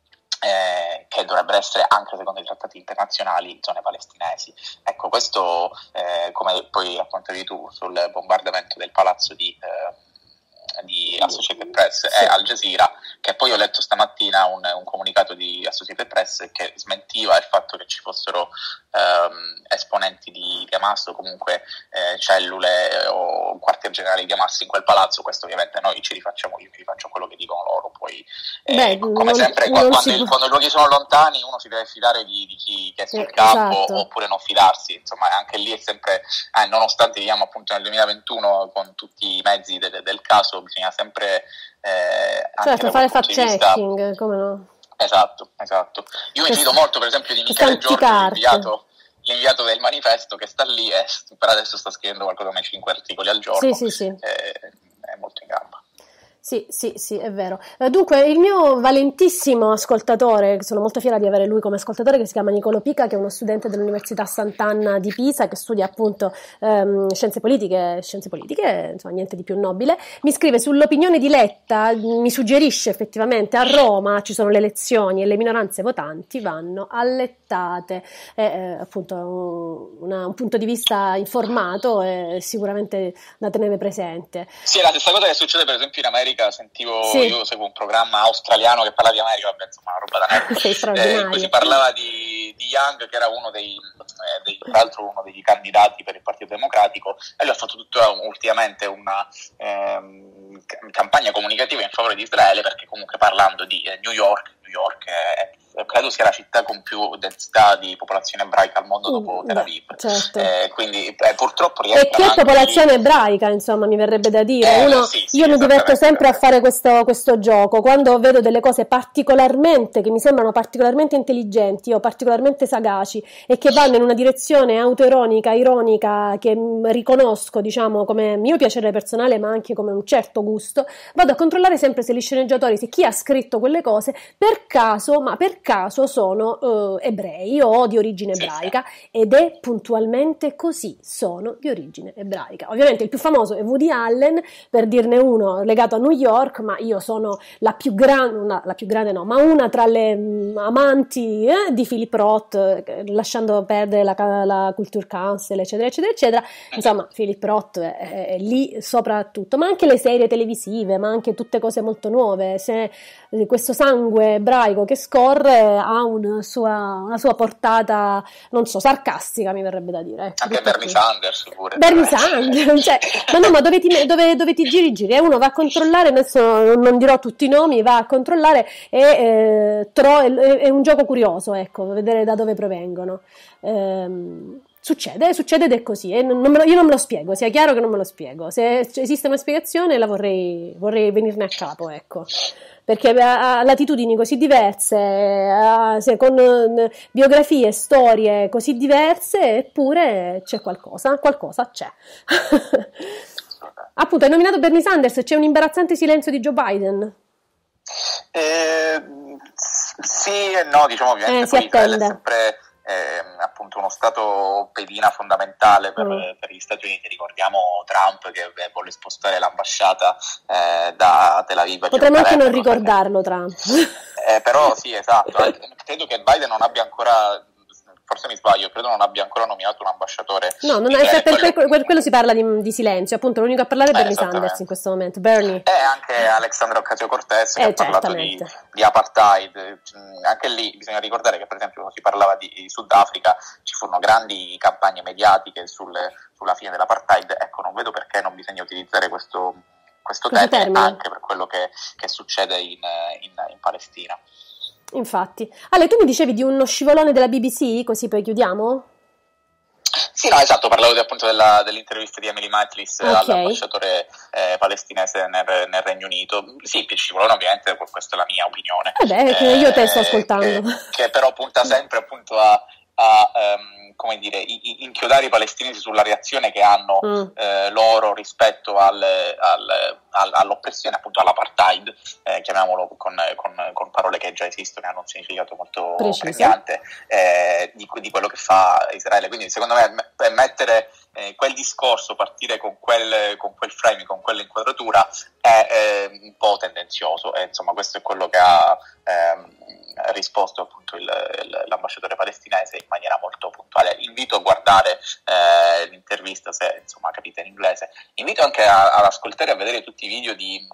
eh, che dovrebbero essere, anche secondo i trattati internazionali, zone palestinesi. Ecco, questo eh, come poi appuntavi tu sul bombardamento del palazzo di, eh, di Associated Press sì. e Al Jazeera, che poi ho letto stamattina un, un comunicato di Associated Press che smentiva il fatto che ci fossero ehm, esponenti di Hamas o comunque eh, cellule eh, o quartier generali di Hamas in quel palazzo. Questo ovviamente noi ci rifacciamo, io mi rifaccio quello che dicono loro, poi eh, Beh, come non, sempre non quando, si... il, quando i luoghi sono lontani uno si deve fidare di, di chi che è sul eh, campo, esatto. oppure non fidarsi, insomma anche lì è sempre eh, nonostante viviamo appunto nel duemilaventuno con tutti i mezzi del, del caso, bisogna sempre eh, anche certo, da fare quel fact punto di vista, checking, come no? Esatto, esatto. Io mi fido molto per esempio di Michele Giorgio, l'inviato, l'inviato del Manifesto, che sta lì e per adesso sta scrivendo qualcosa come cinque articoli al giorno. Sì, sì, sì. Eh, è molto in gamba. Sì, sì, sì, è vero. Eh, dunque, il mio valentissimo ascoltatore, sono molto fiera di avere lui come ascoltatore, che si chiama Nicolo Pica, che è uno studente dell'Università Sant'Anna di Pisa, che studia appunto ehm, scienze politiche, scienze politiche, insomma, niente di più nobile. Mi scrive: sull'opinione di Letta, mi suggerisce effettivamente a Roma ci sono le elezioni e le minoranze votanti vanno allettate. Eh, eh, appunto una, un punto di vista informato è sicuramente da tenere presente. Sì, è la stessa cosa che succede per esempio in America. Sentivo, sì. Io seguo un programma australiano che parla di America, vabbè, insomma, una roba da nerd, eh, in cui si parlava di, di Young, che era uno dei, eh, dei, tra l'altro uno dei candidati per il Partito Democratico, e lui ha fatto tutta ultimamente una ehm, campagna comunicativa in favore di Israele, perché comunque parlando di eh, New York, New York è, credo sia la città con più densità di popolazione ebraica al mondo dopo Tel Aviv, certo. eh, quindi eh, purtroppo e che popolazione lì... ebraica, insomma, mi verrebbe da dire. eh, Uno, sì, sì, io mi diverto sempre a fare questo, questo gioco quando vedo delle cose particolarmente che mi sembrano particolarmente intelligenti o particolarmente sagaci e che vanno in una direzione autoironica, ironica, che riconosco, diciamo, come mio piacere personale ma anche come un certo gusto. Vado a controllare sempre se gli sceneggiatori, se chi ha scritto quelle cose per caso, ma per caso sono eh, ebrei o di origine ebraica, ed è puntualmente così, sono di origine ebraica. Ovviamente il più famoso è Woody Allen, per dirne uno legato a New York, ma io sono la più grande, una, la più grande no, ma una tra le mh, amanti eh, di Philip Roth, eh, lasciando perdere la, la Culture Council, eccetera, eccetera, eccetera. Insomma, Philip Roth è, è, è lì soprattutto, ma anche le serie televisive, ma anche tutte cose molto nuove. Se eh, questo sangue ebraico che scorre ha una sua, una sua portata, non so, sarcastica, mi verrebbe da dire. Ecco, anche Bernie Sanders pure. Bernie Sanders, cioè, ma no, ma dove ti, dove, dove ti giri giri? E uno va a controllare, adesso non dirò tutti i nomi, va a controllare e eh, tro, è, è un gioco curioso, ecco, vedere da dove provengono. Ehm, Succede, succede ed è così, e non me lo, io non me lo spiego, sia chiaro che non me lo spiego. Se esiste una spiegazione la vorrei, vorrei venirne a capo, ecco. Perché ha latitudini così diverse, ha, con biografie, storie così diverse, eppure c'è qualcosa, qualcosa c'è. Appunto, hai nominato Bernie Sanders, c'è un imbarazzante silenzio di Joe Biden. Eh, sì e no, diciamo, ovviamente eh, poi si Israele è attende. sempre eh, appunto uno stato pedina fondamentale per, mm. per gli Stati Uniti. Ricordiamo Trump che vuole spostare l'ambasciata eh, da Tel Aviv a Potremmo anche non Gerusalemme, ricordarlo Trump. Eh, però sì, esatto, credo che Biden non abbia ancora, forse mi sbaglio, credo non abbia ancora nominato un ambasciatore. No, non è, per quello... Per, per quello si parla di, di silenzio, appunto l'unico a parlare è Bernie eh, Sanders in questo momento, Bernie. E anche Alexandria Ocasio-Cortez che eh, ha parlato di, di apartheid. Anche lì bisogna ricordare che per esempio quando si parlava di, di Sudafrica ci furono grandi campagne mediatiche sul, sulla fine dell'apartheid. Ecco, non vedo perché non bisogna utilizzare questo, questo termine, termine anche per quello che, che succede in, in, in Palestina. Infatti. Ale, tu mi dicevi di uno scivolone della B B C, così poi chiudiamo? Sì, Sì, no, esatto, parlavo di, appunto della, dell'intervista di Emily Matlis Okay. all'ambasciatore eh, palestinese nel, nel Regno Unito. Sì, piacevolone, ovviamente, questa è la mia opinione. Eh beh, che io te sto ascoltando. Che, che però punta sempre appunto a, a um, come dire, i- i- inchiodare i palestinesi sulla reazione che hanno Mm. eh, loro rispetto al, al- al- all'oppressione, appunto all'apartheid, eh, chiamiamolo con, con- con parole che già esistono e hanno un significato molto Preciso. pregnante, eh, di, di quello che fa Israele. Quindi secondo me me- per mettere eh, quel discorso, partire con quel, con quel frame, con quell'inquadratura è eh, un po' tendenzioso, e insomma questo è quello che ha ehm, risposto appunto il, il- l'ambasciatore palestinese in maniera molto puntuale. Invito a guardare eh, l'intervista, se insomma capite in inglese. Invito anche a- ad ascoltare e a vedere tutti i video di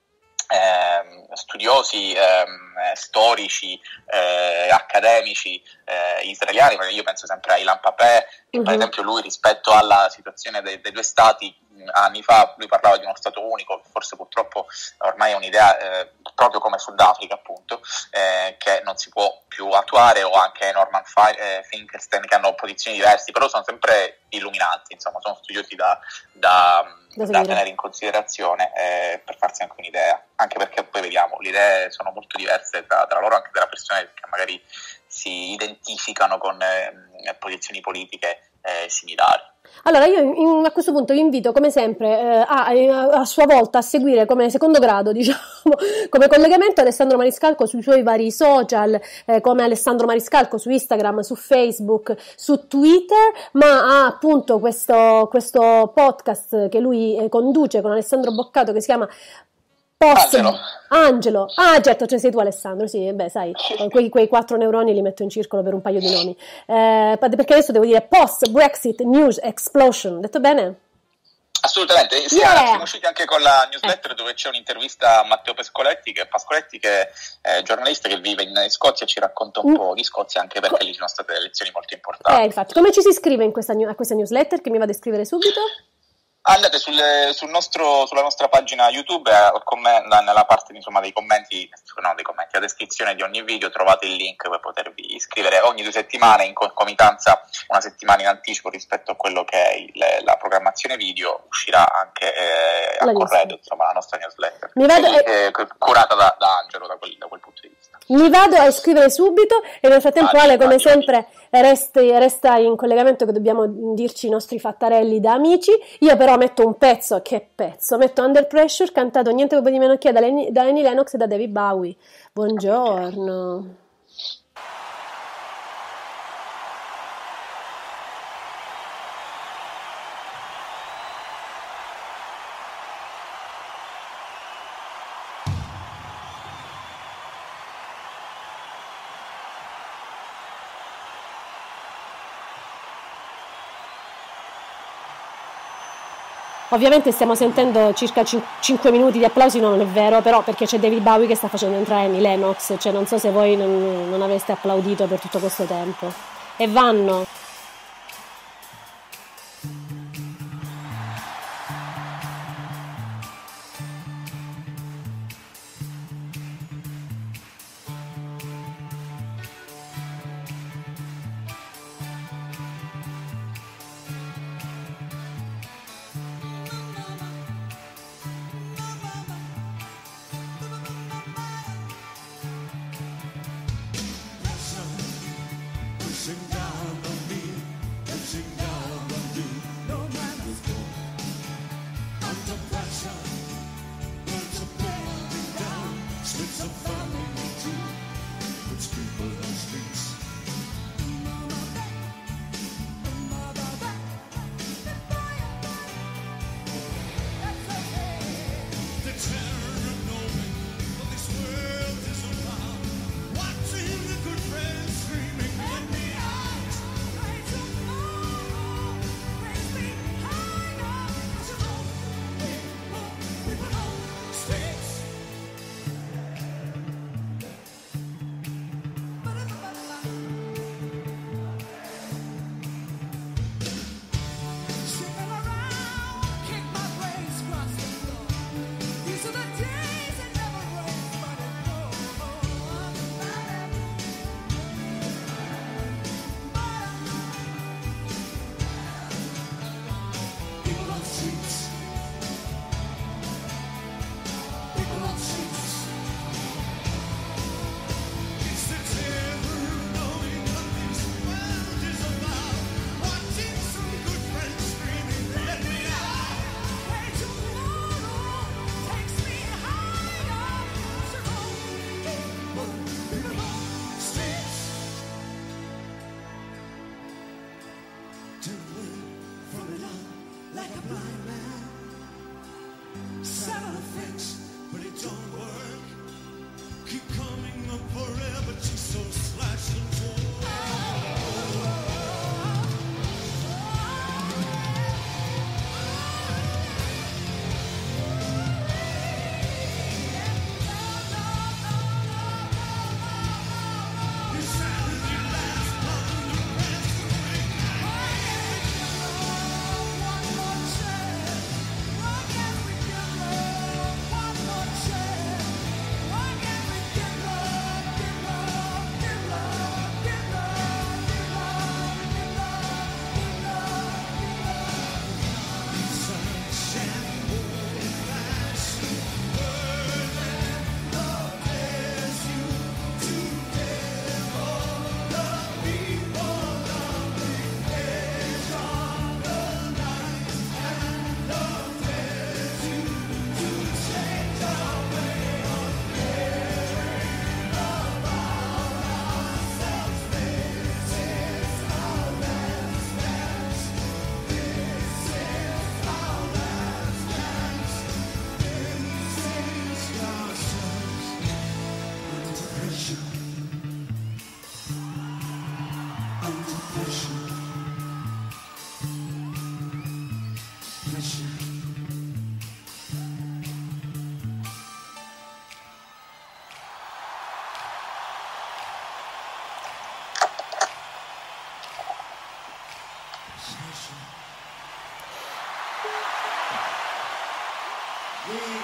ehm, studiosi ehm, eh, storici, eh, accademici eh, israeliani, perché io penso sempre a Ilan Papé, che per Mhm. esempio lui rispetto alla situazione dei, dei due stati, mh, anni fa lui parlava di uno stato unico, forse purtroppo ormai è un'idea eh, proprio come Sudafrica appunto, eh, che non si può più attuare, o anche Norman Fi- eh, Finkelstein, che hanno posizioni diverse, però sono sempre illuminanti, insomma sono studiosi da, da, Da da seguire. tenere in considerazione eh, per farsi anche un'idea, anche perché poi vediamo, le idee sono molto diverse tra, tra loro, anche tra persone che magari si identificano con eh, posizioni politiche eh, similari. Allora, io in- a questo punto vi invito, come sempre, eh, a, a- a sua volta a seguire come secondo grado, diciamo, come collegamento Alessandro Maniscalco sui suoi vari social, eh, come Alessandro Maniscalco su Instagram, su Facebook, su Twitter, ma ha appunto questo, questo podcast che lui eh, conduce con Alessandro Boccato, che si chiama Post- Angelo. Angelo. Ah, certo, cioè sei tu Alessandro, sì, beh, sai, eh, quei, quei quattro neuroni li metto in circolo per un paio di nomi. Eh, perché adesso devo dire Post-Brexit News Explosion, detto bene? Assolutamente, sì, Yeah. siamo usciti anche con la newsletter dove c'è un'intervista a Matteo Pascoletti, che, Pascoletti, che è giornalista che vive in Scozia, e ci racconta un Mm. po' di Scozia, anche perché lì ci sono state delle elezioni molto Eh, importanti. infatti, come ci si iscrive in questa, new- a questa newsletter che mi vado a iscrivere subito? Andate sul, sul nostro, sulla nostra pagina YouTube, eh, come- nella parte insomma, dei commenti, no, dei commenti, la descrizione di ogni video trovate il link per potervi iscrivere ogni due settimane, in concomitanza una settimana in anticipo rispetto a quello che è il- la programmazione video, uscirà anche eh, a La corredo newsletter. insomma, la nostra newsletter, Mi vado- eh, curata da, da Angelo da quel, da quel punto di vista. Mi vado a iscrivere subito e nel frattempo Vai, Ale, come vai, vai. sempre, resti- resta in collegamento, che dobbiamo dirci i nostri fattarelli da amici. Io però metto un pezzo, che pezzo? Metto Under Pressure, cantato niente di meno che da Lenny- da Annie Lennox e da David Bowie. Buongiorno. Ovviamente stiamo sentendo circa cinque minuti di applausi, no, non è vero, però perché c'è David Bowie che sta facendo entrare Annie Lennox, cioè non so se voi non, non avreste applaudito per tutto questo tempo. E vanno. Pushing down on me.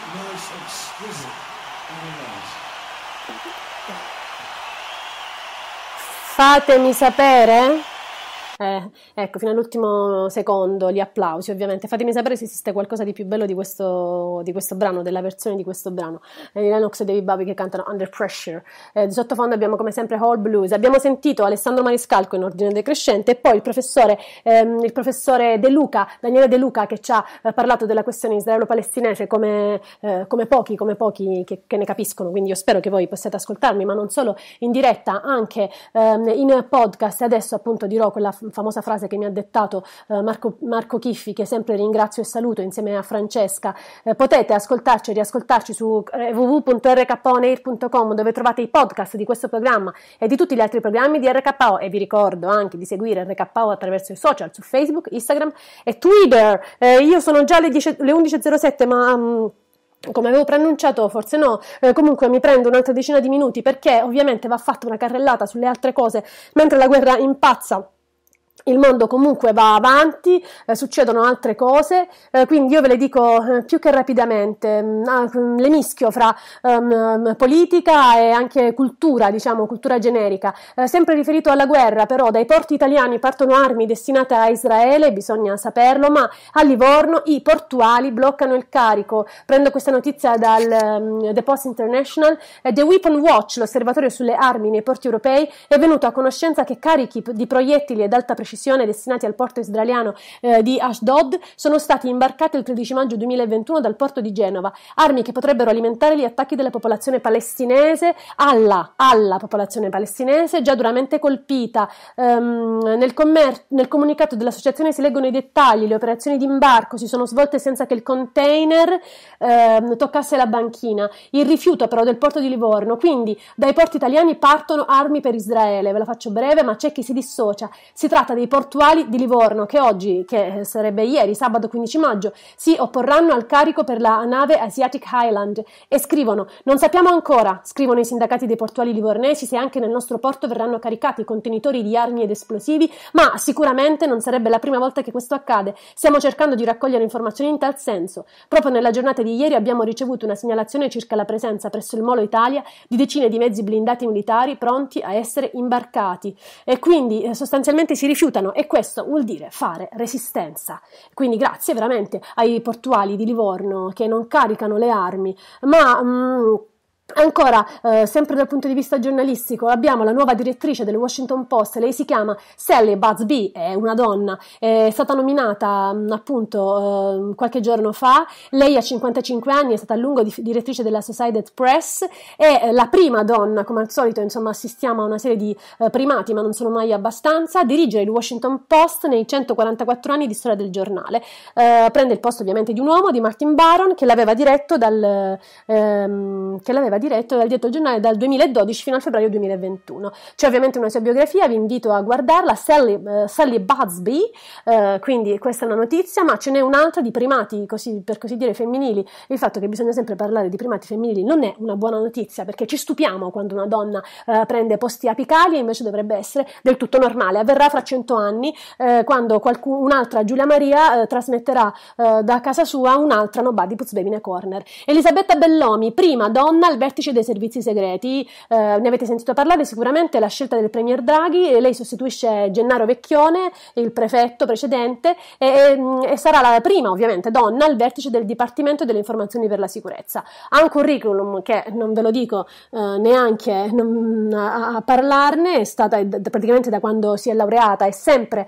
most exquisite. Very nice. Fatemi sapere. Eh, ecco, fino all'ultimo secondo gli applausi, ovviamente. Fatemi sapere se esiste qualcosa di più bello di questo, di questo brano, della versione di questo brano. Eh, Lennox e David Bowie che cantano Under Pressure. Eh, di sottofondo abbiamo come sempre Whole Blues. Abbiamo sentito Alessandro Maniscalco in ordine decrescente e poi il professore, ehm, il professore De Luca, Daniele De Luca, che ci ha eh, parlato della questione israelo-palestinese come, eh, come pochi, come pochi che, che ne capiscono. Quindi io spero che voi possiate ascoltarmi, ma non solo in diretta, anche ehm, in podcast. E adesso appunto dirò quella famosa frase che mi ha dettato eh, Marco, Marco Chiffi, che sempre ringrazio e saluto insieme a Francesca. Eh, potete ascoltarci e riascoltarci su eh, w w w punto r k o n air punto com, dove trovate i podcast di questo programma e di tutti gli altri programmi di R K O, e vi ricordo anche di seguire R K O attraverso i social su Facebook, Instagram e Twitter. Eh, io sono già le, dieci, le undici e zero sette, ma um, come avevo preannunciato, forse no, eh, comunque mi prendo un'altra decina di minuti, perché ovviamente va fatta una carrellata sulle altre cose mentre la guerra impazza. Il mondo comunque va avanti, eh, succedono altre cose, eh, quindi io ve le dico eh, più che rapidamente, mh, le mischio fra um, politica e anche cultura, diciamo cultura generica, eh, sempre riferito alla guerra. Però dai porti italiani partono armi destinate a Israele, bisogna saperlo, ma a Livorno i portuali bloccano il carico. Prendo questa notizia dal um, The Post International. eh, The Weapon Watch, l'osservatorio sulle armi nei porti europei, è venuto a conoscenza che carichi di proiettili ad alta precisione destinati al porto israeliano eh, di Ashdod sono stati imbarcati il tredici maggio duemilaventuno dal porto di Genova, armi che potrebbero alimentare gli attacchi della popolazione palestinese alla, alla popolazione palestinese già duramente colpita. Um, nel, commer- nel comunicato dell'associazione si leggono i dettagli: le operazioni di imbarco si sono svolte senza che il container eh, toccasse la banchina. Il rifiuto però del porto di Livorno, quindi dai porti italiani partono armi per Israele. Ve la faccio breve, ma c'è chi si dissocia. Si tratta dei portuali di Livorno che oggi, che sarebbe ieri, sabato quindici maggio, si opporranno al carico per la nave Asiatic Highland e scrivono: non sappiamo ancora, scrivono i sindacati dei portuali livornesi, se anche nel nostro porto verranno caricati contenitori di armi ed esplosivi, ma sicuramente non sarebbe la prima volta che questo accade. Stiamo cercando di raccogliere informazioni in tal senso. Proprio nella giornata di ieri abbiamo ricevuto una segnalazione circa la presenza presso il Molo Italia di decine di mezzi blindati militari pronti a essere imbarcati, e quindi eh, sostanzialmente si rifiuta. E questo vuol dire fare resistenza. Quindi grazie veramente ai portuali di Livorno che non caricano le armi, ma mh, ancora, eh, sempre dal punto di vista giornalistico, abbiamo la nuova direttrice del Washington Post. Lei si chiama Sally Busby, è una donna, è stata nominata mh, appunto eh, qualche giorno fa. Lei ha cinquantacinque anni, è stata a lungo di- direttrice della Associated Press, è eh, la prima donna, come al solito insomma assistiamo a una serie di eh, primati, ma non sono mai abbastanza, a dirigere il Washington Post nei centoquarantaquattro anni di storia del giornale. Eh, prende il posto ovviamente di un uomo, di Martin Baron, che l'aveva diretto dal ehm, che l'aveva diretto dal diretto giornale dal duemiladodici fino al febbraio duemilaventuno. C'è ovviamente una sua biografia, vi invito a guardarla, Sally, uh, Sally Busby, uh, quindi questa è una notizia, ma ce n'è un'altra di primati, così, per così dire femminili. Il fatto che bisogna sempre parlare di primati femminili non è una buona notizia, perché ci stupiamo quando una donna uh, prende posti apicali, e invece dovrebbe essere del tutto normale. Avverrà fra cento anni, uh, quando qualcun, un'altra Giulia Maria uh, trasmetterà uh, da casa sua un'altra Nobody Puts Baby in a Corner. Elisabetta Bellomi, prima donna al vertice dei servizi segreti, eh, ne avete sentito parlare sicuramente, la scelta del premier Draghi. Lei sostituisce Gennaro Vecchione, il prefetto precedente, e, e sarà la prima ovviamente donna al vertice del Dipartimento delle Informazioni per la Sicurezza. Ha un curriculum che non ve lo dico eh, neanche non, a, a parlarne, è stata d- praticamente da quando si è laureata, è sempre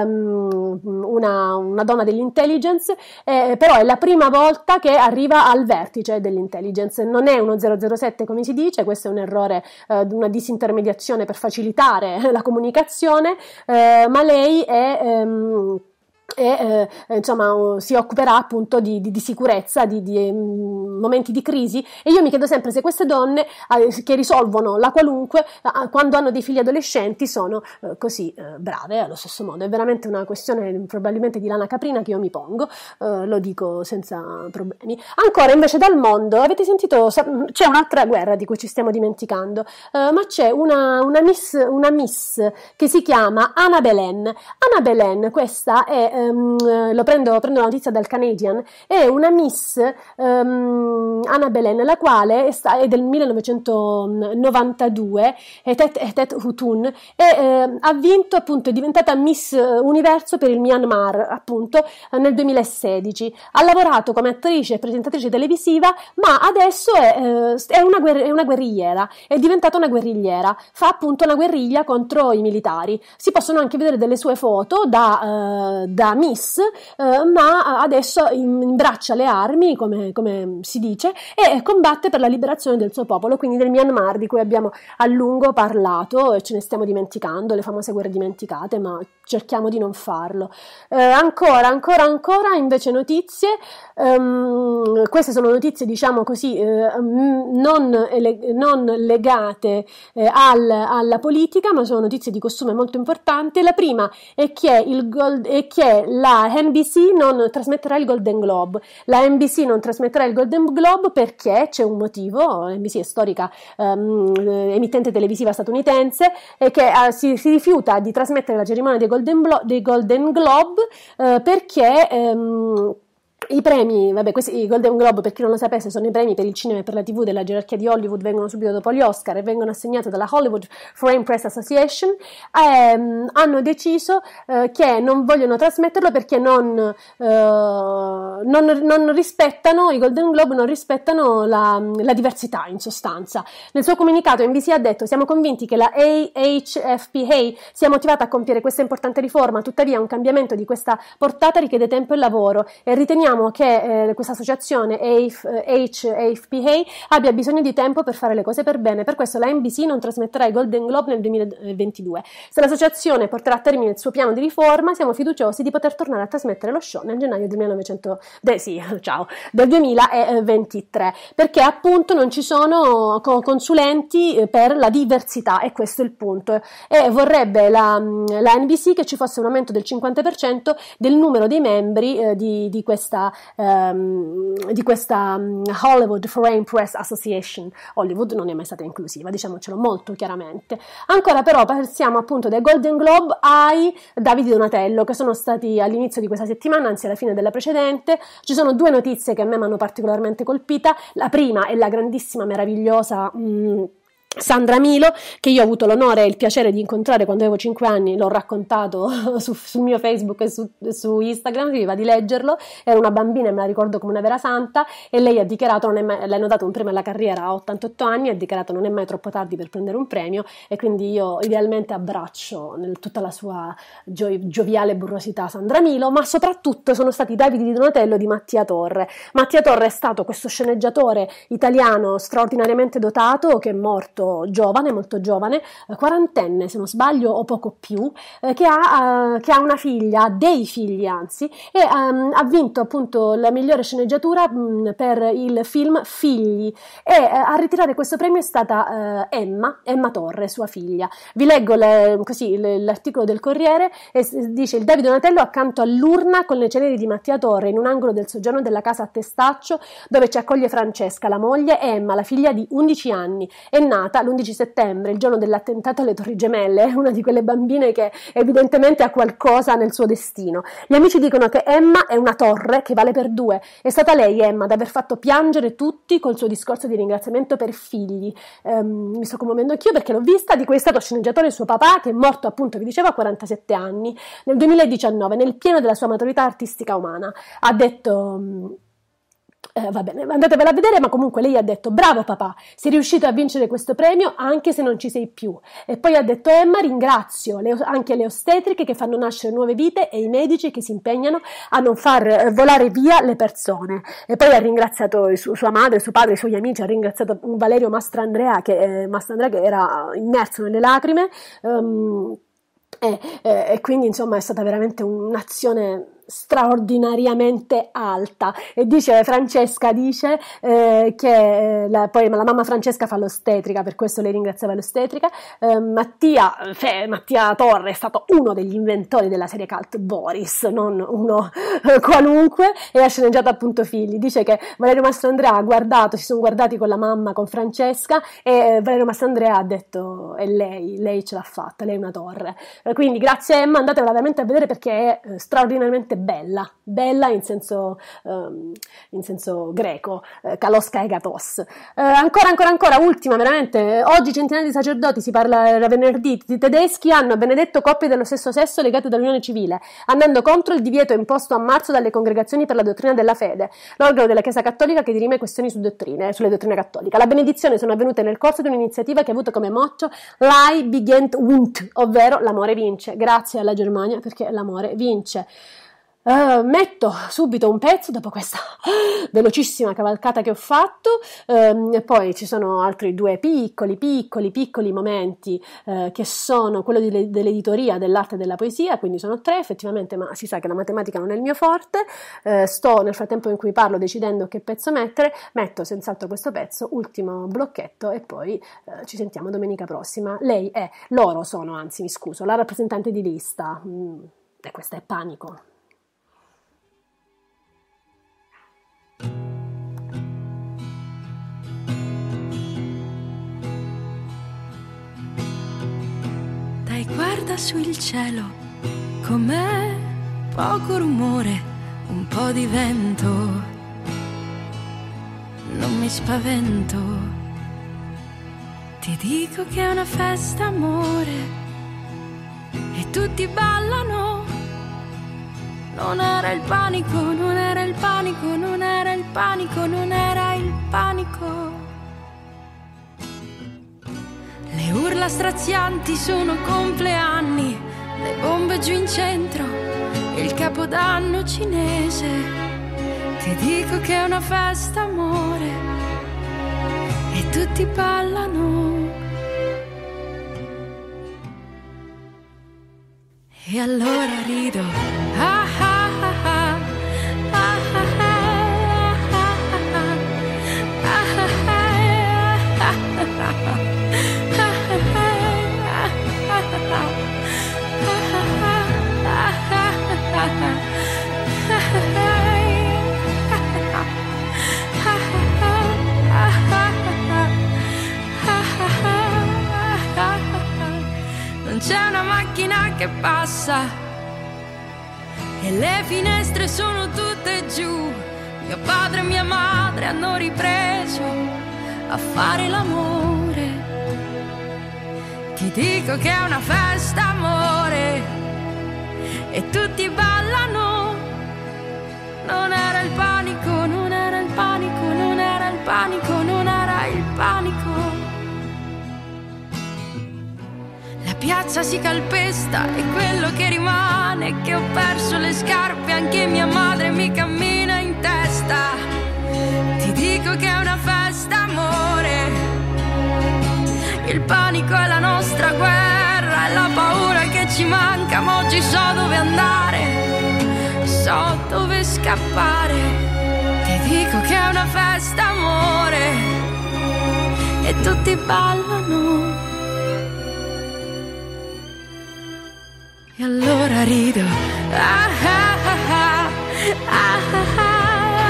um, una, una donna dell'intelligence, eh, però è la prima volta che arriva al vertice dell'intelligence. Non è uno zero zero sette come si dice, questo è un errore, eh, una disintermediazione per facilitare la comunicazione, eh, ma lei è ehm, e eh, insomma si occuperà appunto di, di, di sicurezza, di, di um, momenti di crisi. E io mi chiedo sempre se queste donne eh, che risolvono la qualunque eh, quando hanno dei figli adolescenti sono eh, così eh, brave allo stesso modo. È veramente una questione probabilmente di lana caprina che io mi pongo, eh, lo dico senza problemi. Ancora invece dal mondo, avete sentito, c'è un'altra guerra di cui ci stiamo dimenticando, eh, ma c'è una, una, miss, una miss che si chiama Anna Belen. Anna Belen, questa è ehm, lo prendo, prendo la notizia dal Canadian, è una Miss ehm, Anna Belen, la quale è, sta, è del millenovecentonovantadue, Etet Hutun, e eh, ha vinto, appunto, è diventata Miss Universo per il Myanmar, appunto, nel duemilasedici. Ha lavorato come attrice e presentatrice televisiva, ma adesso è, eh, è, una guerri- è una guerrigliera, è diventata una guerrigliera, fa appunto una guerriglia contro i militari. Si possono anche vedere delle sue foto da, eh, da Miss, eh, ma adesso imbraccia le armi, come, come si dice, e combatte per la liberazione del suo popolo, quindi del Myanmar, di cui abbiamo a lungo parlato e ce ne stiamo dimenticando, le famose guerre dimenticate, ma cerchiamo di non farlo. Eh, ancora, ancora, ancora invece notizie, um, queste sono notizie, diciamo così, eh, non, ele- non legate eh, al, alla politica, ma sono notizie di costume molto importanti. La prima è che, il Gold, è che la N B C non trasmetterà il Golden Globe. La N B C non trasmetterà il Golden Globe perché c'è un motivo. N B C è storica um, emittente televisiva statunitense, e che uh, si, si rifiuta di trasmettere la cerimonia dei Golden, Blo- dei Golden Globe uh, perché um, i premi, vabbè, questi i Golden Globe, per chi non lo sapesse, sono i premi per il cinema e per la tivù della gerarchia di Hollywood, vengono subito dopo gli Oscar e vengono assegnati dalla Hollywood Foreign Press Association. Ehm, hanno deciso eh, che non vogliono trasmetterlo perché non, eh, non, non rispettano, i Golden Globe non rispettano la, la diversità, in sostanza. Nel suo comunicato N B C ha detto: siamo convinti che la A H F P A sia motivata a compiere questa importante riforma, tuttavia un cambiamento di questa portata richiede tempo e lavoro, e riteniamo che eh, questa associazione H F P A abbia bisogno di tempo per fare le cose per bene. Per questo la N B C non trasmetterà i Golden Globe nel duemilaventidue. Se l'associazione porterà a termine il suo piano di riforma, siamo fiduciosi di poter tornare a trasmettere lo show nel gennaio del millenovecento de, sì, ciao, del duemilaventitré, perché appunto non ci sono consulenti per la diversità, e questo è il punto. E vorrebbe la, la N B C che ci fosse un aumento del cinquanta per cento del numero dei membri eh, di, di questa Um, di questa um, Hollywood Foreign Press Association. Hollywood non è mai stata inclusiva, diciamocelo molto chiaramente. Ancora però passiamo appunto dai Golden Globe ai Davide Donatello, che sono stati all'inizio di questa settimana, anzi alla fine della precedente. Ci sono due notizie che a me mi hanno particolarmente colpita. La prima è la grandissima, meravigliosa um, Sandra Milo, che io ho avuto l'onore e il piacere di incontrare quando avevo cinque anni, l'ho raccontato su, sul mio Facebook e su, su Instagram, vi va di leggerlo. Era una bambina e me la ricordo come una vera santa, e lei ha dichiarato, non è mai, le hanno dato un premio alla carriera a ottantotto anni, ha dichiarato non è mai troppo tardi per prendere un premio, e quindi io idealmente abbraccio nel, tutta la sua gio, gioviale burrosità Sandra Milo. Ma soprattutto sono stati i Davide di Donatello di Mattia Torre. Mattia Torre è stato questo sceneggiatore italiano straordinariamente dotato, che è morto giovane, molto giovane, quarantenne se non sbaglio o poco più, eh, che, ha, uh, che ha una figlia, dei figli anzi, e um, ha vinto appunto la migliore sceneggiatura mh, per il film Figli, e uh, a ritirare questo premio è stata uh, Emma, Emma Torre, sua figlia. Vi leggo le, così le, l'articolo del Corriere, e dice: il Davide Donatello accanto all'urna con le ceneri di Mattia Torre in un angolo del soggiorno della casa a Testaccio, dove ci accoglie Francesca, la moglie, e Emma, la figlia di undici anni. È nata l'undici settembre, il giorno dell'attentato alle Torri Gemelle, è una di quelle bambine che evidentemente ha qualcosa nel suo destino. Gli amici dicono che Emma è una torre che vale per due. È stata lei, Emma, ad aver fatto piangere tutti col suo discorso di ringraziamento per Figli. Um, mi sto commuovendo anch'io perché l'ho vista, di cui è stato sceneggiatore il suo papà, che è morto appunto, vi dicevo, a quarantasette anni, nel duemiladiciannove, nel pieno della sua maturità artistica umana. Ha detto... Um, Eh, va bene, andatevela a vedere, ma comunque lei ha detto: bravo papà, sei riuscito a vincere questo premio anche se non ci sei più. E poi ha detto Emma: ringrazio le, anche le ostetriche che fanno nascere nuove vite e i medici che si impegnano a non far eh, volare via le persone. E poi ha ringraziato su, sua madre, suo padre, i suoi amici, ha ringraziato Valerio Mastrandrea che, eh, Mastrandrea che era immerso nelle lacrime, um, e, e, e quindi insomma è stata veramente un'azione straordinariamente alta. E dice Francesca dice eh, che eh, la, poi la mamma Francesca fa l'ostetrica, per questo lei ringraziava l'ostetrica. eh, Mattia, cioè, Mattia Torre è stato uno degli inventori della serie cult Boris, non uno eh, qualunque, e ha sceneggiato appunto figli. Dice che Valerio Mastrandrea ha guardato, si sono guardati con la mamma, con Francesca, e Valerio Mastrandrea ha detto è lei, lei ce l'ha fatta, lei è una torre. eh, quindi grazie Emma, andatevela veramente a vedere perché è eh, straordinariamente bella, bella in senso, um, in senso greco, eh, kalos kaigatos. Eh, ancora, ancora, ancora, ultima, veramente, oggi centinaia di sacerdoti, si parla era venerdì, i tedeschi hanno benedetto coppie dello stesso sesso legate dall'unione civile, andando contro il divieto imposto a marzo dalle congregazioni per la dottrina della fede, l'organo della Chiesa Cattolica che dirime questioni su dottrine, sulle dottrine cattoliche. La benedizione sono avvenute nel corso di un'iniziativa che ha avuto come motto Lei begint wint, ovvero l'amore vince. Grazie alla Germania perché l'amore vince. Uh, metto subito un pezzo dopo questa velocissima cavalcata che ho fatto, um, e poi ci sono altri due piccoli piccoli piccoli momenti uh, che sono quello di, dell'editoria dell'arte e della poesia, quindi sono tre effettivamente, ma si sa che la matematica non è il mio forte. Uh, sto nel frattempo in cui parlo decidendo che pezzo mettere, metto senz'altro questo pezzo, ultimo blocchetto, e poi uh, ci sentiamo domenica prossima. Lei è, loro sono, anzi mi scuso, la rappresentante di lista, mm, e questa è Panico. Dai, guarda su il cielo, com'è, poco rumore, un po' di vento, non mi spavento, ti dico che è una festa amore e tutti ballano, non era il panico, non era il panico, non era il panico, non era il panico. Le urla strazianti sono compleanni, le bombe giù in centro, il capodanno cinese. Ti dico che è una festa amore e tutti ballano. E allora rido, ah ah ah ah, ah ah ah, ah ah ah, ah. Non c'è una macchina che passa e le finestre sono tutte giù. Mio padre e mia madre hanno ripreso a fare l'amore. Ti dico che è una festa amore e tutti ballano. Non era il panico, non era il panico, non era il panico, non era il panico. La piazza si calpesta e quello che rimane è che ho perso le scarpe, anche mia madre mi cammina in testa. Ti dico che è una festa amore, il panico è la nostra guerra, è la paura che ci manca, ma oggi so dove andare, so dove scappare. Ti dico che è una festa amore e tutti ballano. E allora rido, ah ah ah ah, ah ah ah.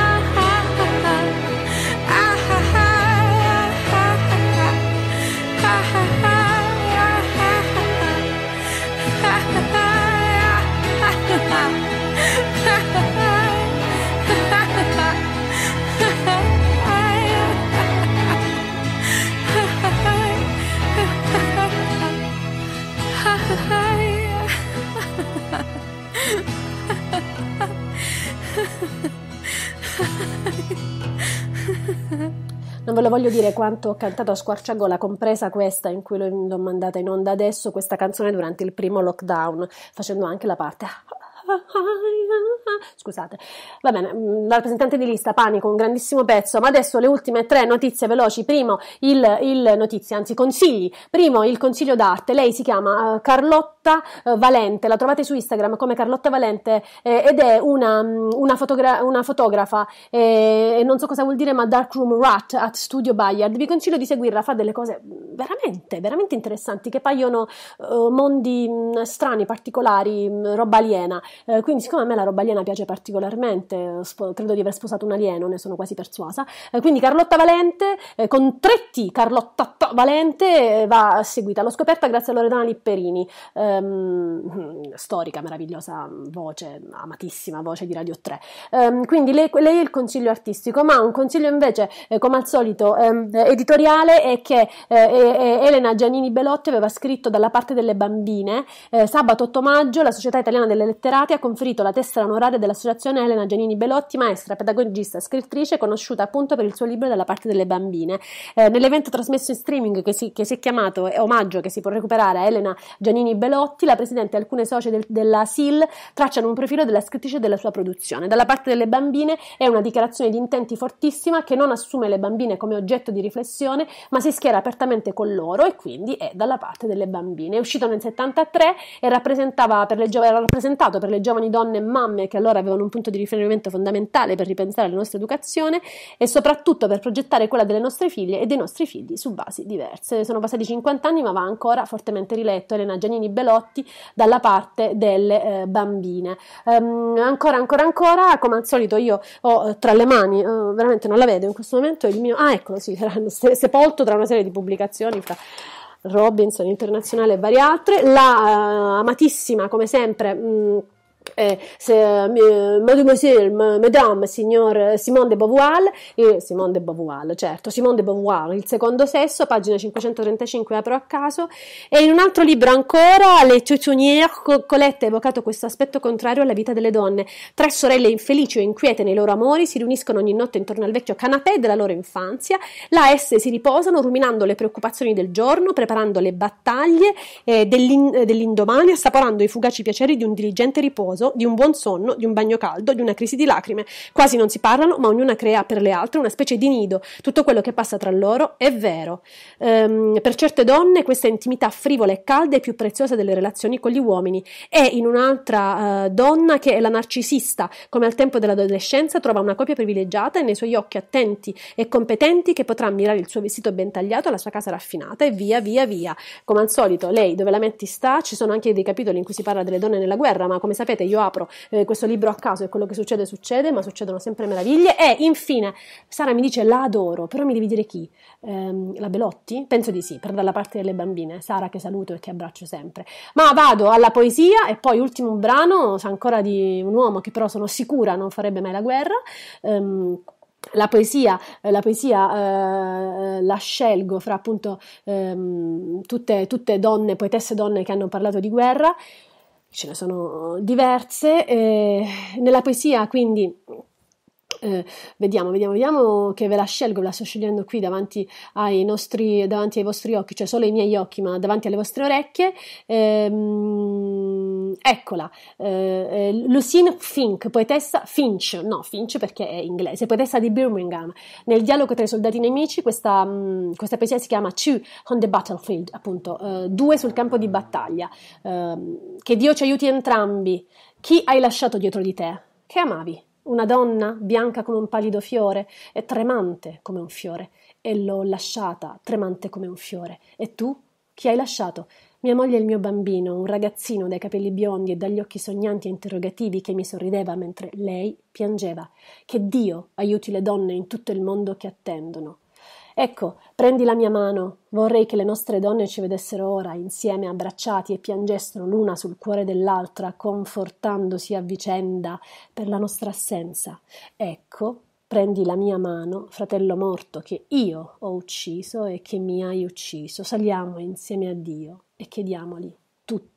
Non ve lo voglio dire quanto ho cantato a squarciagola, compresa questa in cui l'ho mandata in onda adesso, questa canzone durante il primo lockdown, facendo anche la parte Scusate, va bene, la rappresentante di lista, Panico, un grandissimo pezzo, ma adesso le ultime tre notizie veloci. Primo, il, il notizie, anzi consigli. Primo, il consiglio d'arte. Lei si chiama uh, Carlotta uh, Valente, la trovate su Instagram come Carlotta Valente eh, ed è una, una, fotogra- una fotografa e eh, non so cosa vuol dire, ma Darkroom Rat at Studio Bayard. Vi consiglio di seguirla, fa delle cose veramente, veramente interessanti che paiono uh, mondi mh, strani, particolari, mh, roba aliena. Eh, quindi siccome a me la roba aliena piace particolarmente, spo- credo di aver sposato un alieno, ne sono quasi persuasa, eh, quindi Carlotta Valente, eh, con tre T, Carlotta Valente, eh, va seguita. L'ho scoperta grazie a Loredana Lipperini, ehm, storica, meravigliosa voce, amatissima voce di Radio tre. Ehm, quindi lei, lei è il consiglio artistico, ma un consiglio invece, eh, come al solito, ehm, editoriale, è che eh, Elena Giannini Belotti aveva scritto Dalla parte delle bambine. Eh, sabato otto maggio la Società Italiana delle Letterate ha conferito la tessera onoraria dell'associazione Elena Giannini Belotti, maestra, pedagogista e scrittrice, conosciuta appunto per il suo libro Dalla parte delle bambine. Eh, nell'evento trasmesso in streaming che si, che si è chiamato eh, Omaggio, che si può recuperare a Elena Giannini Belotti, la presidente e alcune socie del, della S I L tracciano un profilo della scrittrice e della sua produzione. Dalla parte delle bambine è una dichiarazione di intenti fortissima che non assume le bambine come oggetto di riflessione, ma si schiera apertamente con loro e quindi è dalla parte delle bambine. È uscito nel settantatré e rappresentava per le gio- era rappresentato per le giovani donne e mamme che allora avevano un punto di riferimento fondamentale per ripensare la nostra educazione e soprattutto per progettare quella delle nostre figlie e dei nostri figli su basi diverse. Sono passati cinquanta anni, ma va ancora fortemente riletto Elena Giannini Belotti, Dalla parte delle eh, bambine. Um, ancora, ancora, ancora, come al solito io ho tra le mani, uh, veramente non la vedo in questo momento, il mio, ah eccolo, sì, sepolto tra una serie di pubblicazioni fra Robinson, Internazionale e varie altre, la uh, amatissima, come sempre, mh, Eh, se, uh, Mademoiselle, Madame, Signor Simone de Beauvoir, eh, Simone de Beauvoir, certo, Simone de Beauvoir, Il secondo sesso, pagina cinquecentotrentacinque, apro a caso, e in un altro libro ancora, Les Toutonnières, Colette ha evocato questo aspetto contrario alla vita delle donne. Tre sorelle infelici o inquiete nei loro amori si riuniscono ogni notte intorno al vecchio canapè della loro infanzia, là esse si riposano ruminando le preoccupazioni del giorno, preparando le battaglie eh, dell'in- dell'indomani, assaporando i fugaci piaceri di un diligente riposo, di un buon sonno, di un bagno caldo, di una crisi di lacrime. Quasi non si parlano, ma ognuna crea per le altre una specie di nido. Tutto quello che passa tra loro è vero. Ehm, per certe donne questa intimità frivola e calda è più preziosa delle relazioni con gli uomini. E in un'altra uh, donna che è la narcisista, come al tempo dell'adolescenza, trova una coppia privilegiata e nei suoi occhi attenti e competenti che potrà ammirare il suo vestito ben tagliato, la sua casa raffinata e via via via. Come al solito, lei dove la metti sta. Ci sono anche dei capitoli in cui si parla delle donne nella guerra, ma come sapete io apro eh, questo libro a caso e quello che succede succede, ma succedono sempre meraviglie. E infine Sara mi dice la adoro, però mi devi dire chi? Ehm, la Belotti? Penso di sì, per Dalla parte delle bambine. Sara che saluto e che abbraccio sempre. Ma vado alla poesia e poi ultimo brano, ancora di un uomo che però sono sicura non farebbe mai la guerra. Ehm, La poesia, la poesia eh, la scelgo fra appunto ehm, tutte, tutte donne, poetesse donne che hanno parlato di guerra. Ce ne sono diverse. Eh, nella poesia quindi eh, vediamo, vediamo, vediamo che ve la scelgo, ve la sto scegliendo qui davanti ai nostri, davanti ai vostri occhi, cioè solo ai miei occhi, ma davanti alle vostre orecchie. Ehm, eccola, eh, Lucine Fink, poetessa Finch, no Finch perché è inglese, poetessa di Birmingham. Nel dialogo tra i soldati nemici questa, mh, questa poesia si chiama Two on the Battlefield, appunto, eh, due sul campo di battaglia. Eh, che Dio ci aiuti entrambi. Chi hai lasciato dietro di te? Che amavi? Una donna bianca come un pallido fiore e tremante come un fiore, e l'ho lasciata tremante come un fiore. E tu? Chi hai lasciato? Mia moglie e il mio bambino, un ragazzino dai capelli biondi e dagli occhi sognanti e interrogativi che mi sorrideva mentre lei piangeva. Che Dio aiuti le donne in tutto il mondo che attendono. Ecco, prendi la mia mano, vorrei che le nostre donne ci vedessero ora, insieme abbracciati, e piangessero l'una sul cuore dell'altra, confortandosi a vicenda per la nostra assenza. Ecco, prendi la mia mano, fratello morto che io ho ucciso e che mi hai ucciso, saliamo insieme a Dio e chiediamogli tutto.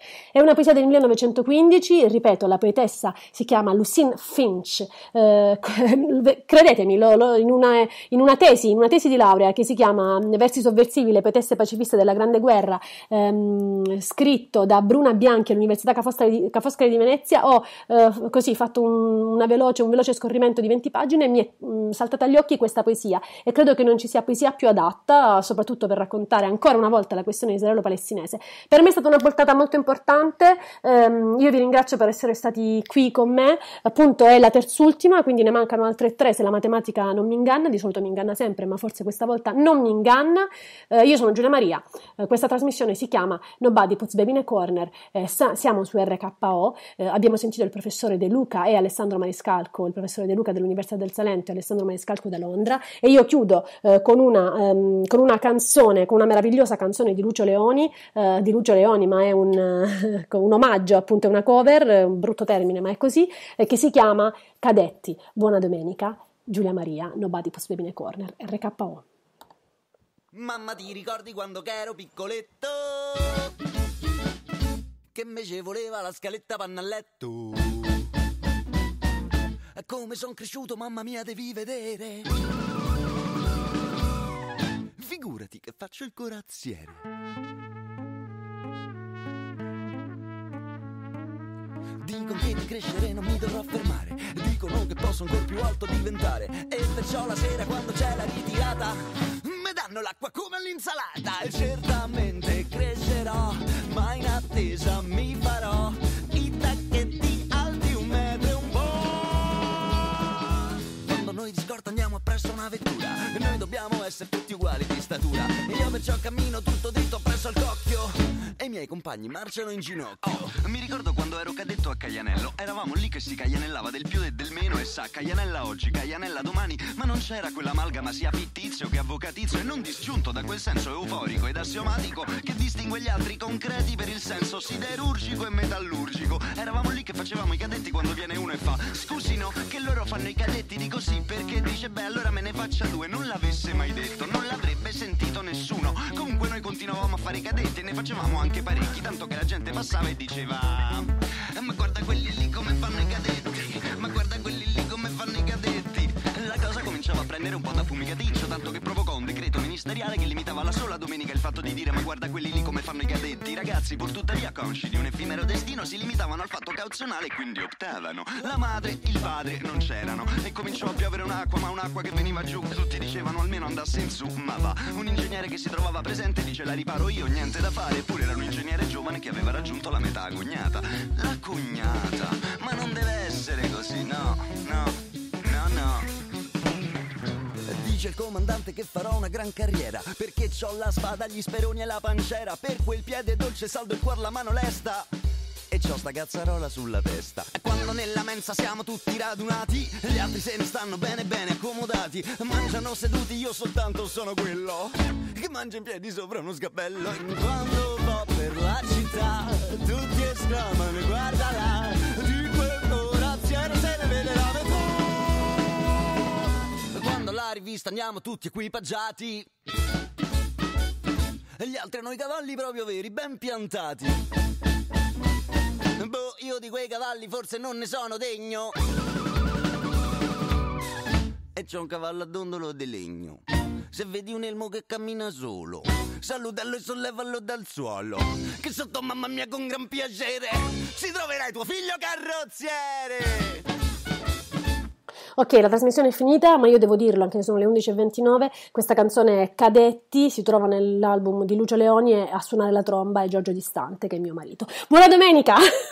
È una poesia del millenovecentoquindici, ripeto, la poetessa si chiama Lucine Finch, eh, credetemi, lo, lo, in, una, in, una tesi, in una tesi di laurea che si chiama Versi sovversivi, le poetesse pacifiste della Grande Guerra, ehm, scritto da Bruna Bianchi all'Università Ca' Foscari di, Ca' Foscari di Venezia, ho eh, così fatto un, una veloce, un veloce scorrimento di venti pagine e mi è mh, saltata agli occhi questa poesia, e credo che non ci sia poesia più adatta, soprattutto per raccontare ancora una volta la questione israelo-palestinese. Per me è stata una portata molto importante. Importante, um, io vi ringrazio per essere stati qui con me, appunto è la terzultima, quindi ne mancano altre tre se la matematica non mi inganna, di solito mi inganna sempre, ma forse questa volta non mi inganna. Uh, io sono Giulia Maria, uh, questa trasmissione si chiama Nobody Puts Baby in a Corner, uh, sa- siamo su R K O, uh, abbiamo sentito il professore De Luca e Alessandro Maniscalco, il professore De Luca dell'Università del Salento e Alessandro Maniscalco da Londra, e io chiudo uh, con, una, um, con una canzone, con una meravigliosa canzone di Lucio Leoni, uh, di Lucio Leoni, ma è un un omaggio, appunto è una cover, un brutto termine ma è così, eh, che si chiama Cadetti. Buona domenica, Giulia Maria, Nobody Puts Baby in a Corner, R K O. Mamma, ti ricordi quando che ero piccoletto, che invece voleva la scaletta pannalletto? Come son cresciuto, mamma mia, devi vedere. Figurati che faccio il corazziere. Dicono che di crescere non mi dovrò fermare, dicono che posso ancora più alto diventare, e perciò la sera quando c'è la ritirata mi danno l'acqua come all'insalata. E certamente crescerò, ma in attesa mi farò i tacchetti alti un metro e un po'. Quando noi di scorta andiamo appresso una vettura, noi dobbiamo essere tutti uguali di statura, e io perciò cammino tutto dritto presso al cocchio e i miei compagni marciano in ginocchio. Oh, mi ricordo quando ero cadetto a Caianello, eravamo lì che si caianellava del più e del meno, e sa, Caianella oggi, Caianella domani, ma non c'era quell'amalgama sia fittizio che avvocatizio e non disgiunto da quel senso euforico ed assiomatico che distingue gli altri concreti per il senso siderurgico e metallurgico. Eravamo lì che facevamo i cadetti quando viene uno e fa: scusi no, che loro fanno i cadetti di così, perché dice beh allora me ne faccia due. Non l'avesse mai detto, non l'avrebbe sentito nessuno. Comunque noi continuavamo a fare i cadetti e ne facevamo anche parecchi, tanto che la gente passava e diceva: ma guarda quelli lì come fanno i cadetti, ma guarda quelli lì come fanno i cadetti. La cosa cominciava a prendere un po' da fumicaticcio, tanto che provocò un decreto ministeriale che limitava la sola domenica il fatto di dire: ma guarda quelli lì come fanno i cadetti. I ragazzi, pur tuttavia consci di un effimero destino, si limitavano al fatto cauzionale e quindi optavano. La madre, il padre non c'erano e cominciò a piovere un'acqua, ma un'acqua che veniva giù. Tutti dicevano almeno andasse in su, ma va. Un ingegnere che si trovava presente dice: la riparo io, niente da fare. Eppure era un ingegnere giovane che aveva raggiunto la metà cognata. La cognata, ma non deve essere così, no, no, no, no. Dice il comandante che farò una gran carriera, perché c'ho la spada, gli speroni e la pancera. Per quel piede dolce saldo il cuor, la mano lesta, e c'ho sta cazzarola sulla testa. E quando nella mensa siamo tutti radunati, gli altri se ne stanno bene bene accomodati, mangiano seduti, io soltanto sono quello che mangia in piedi sopra uno sgabello. E quando va per la città tutti esclamano: guarda là, di quel corazziere se ne vede la metà. Quando alla rivista andiamo tutti equipaggiati, e gli altri hanno i cavalli proprio veri, ben piantati. Boh, io di quei cavalli forse non ne sono degno, e c'ho un cavallo a dondolo di legno. Se vedi un elmo che cammina solo, salutallo e sollevalo dal suolo, che sotto mamma mia con gran piacere si troverai tuo figlio carrozziere. Ok, la trasmissione è finita, ma io devo dirlo, anche se sono le undici e ventinove, questa canzone è Cadetti, si trova nell'album di Lucio Leoni, e a suonare la tromba è Giorgio Distante, che è mio marito. Buona domenica!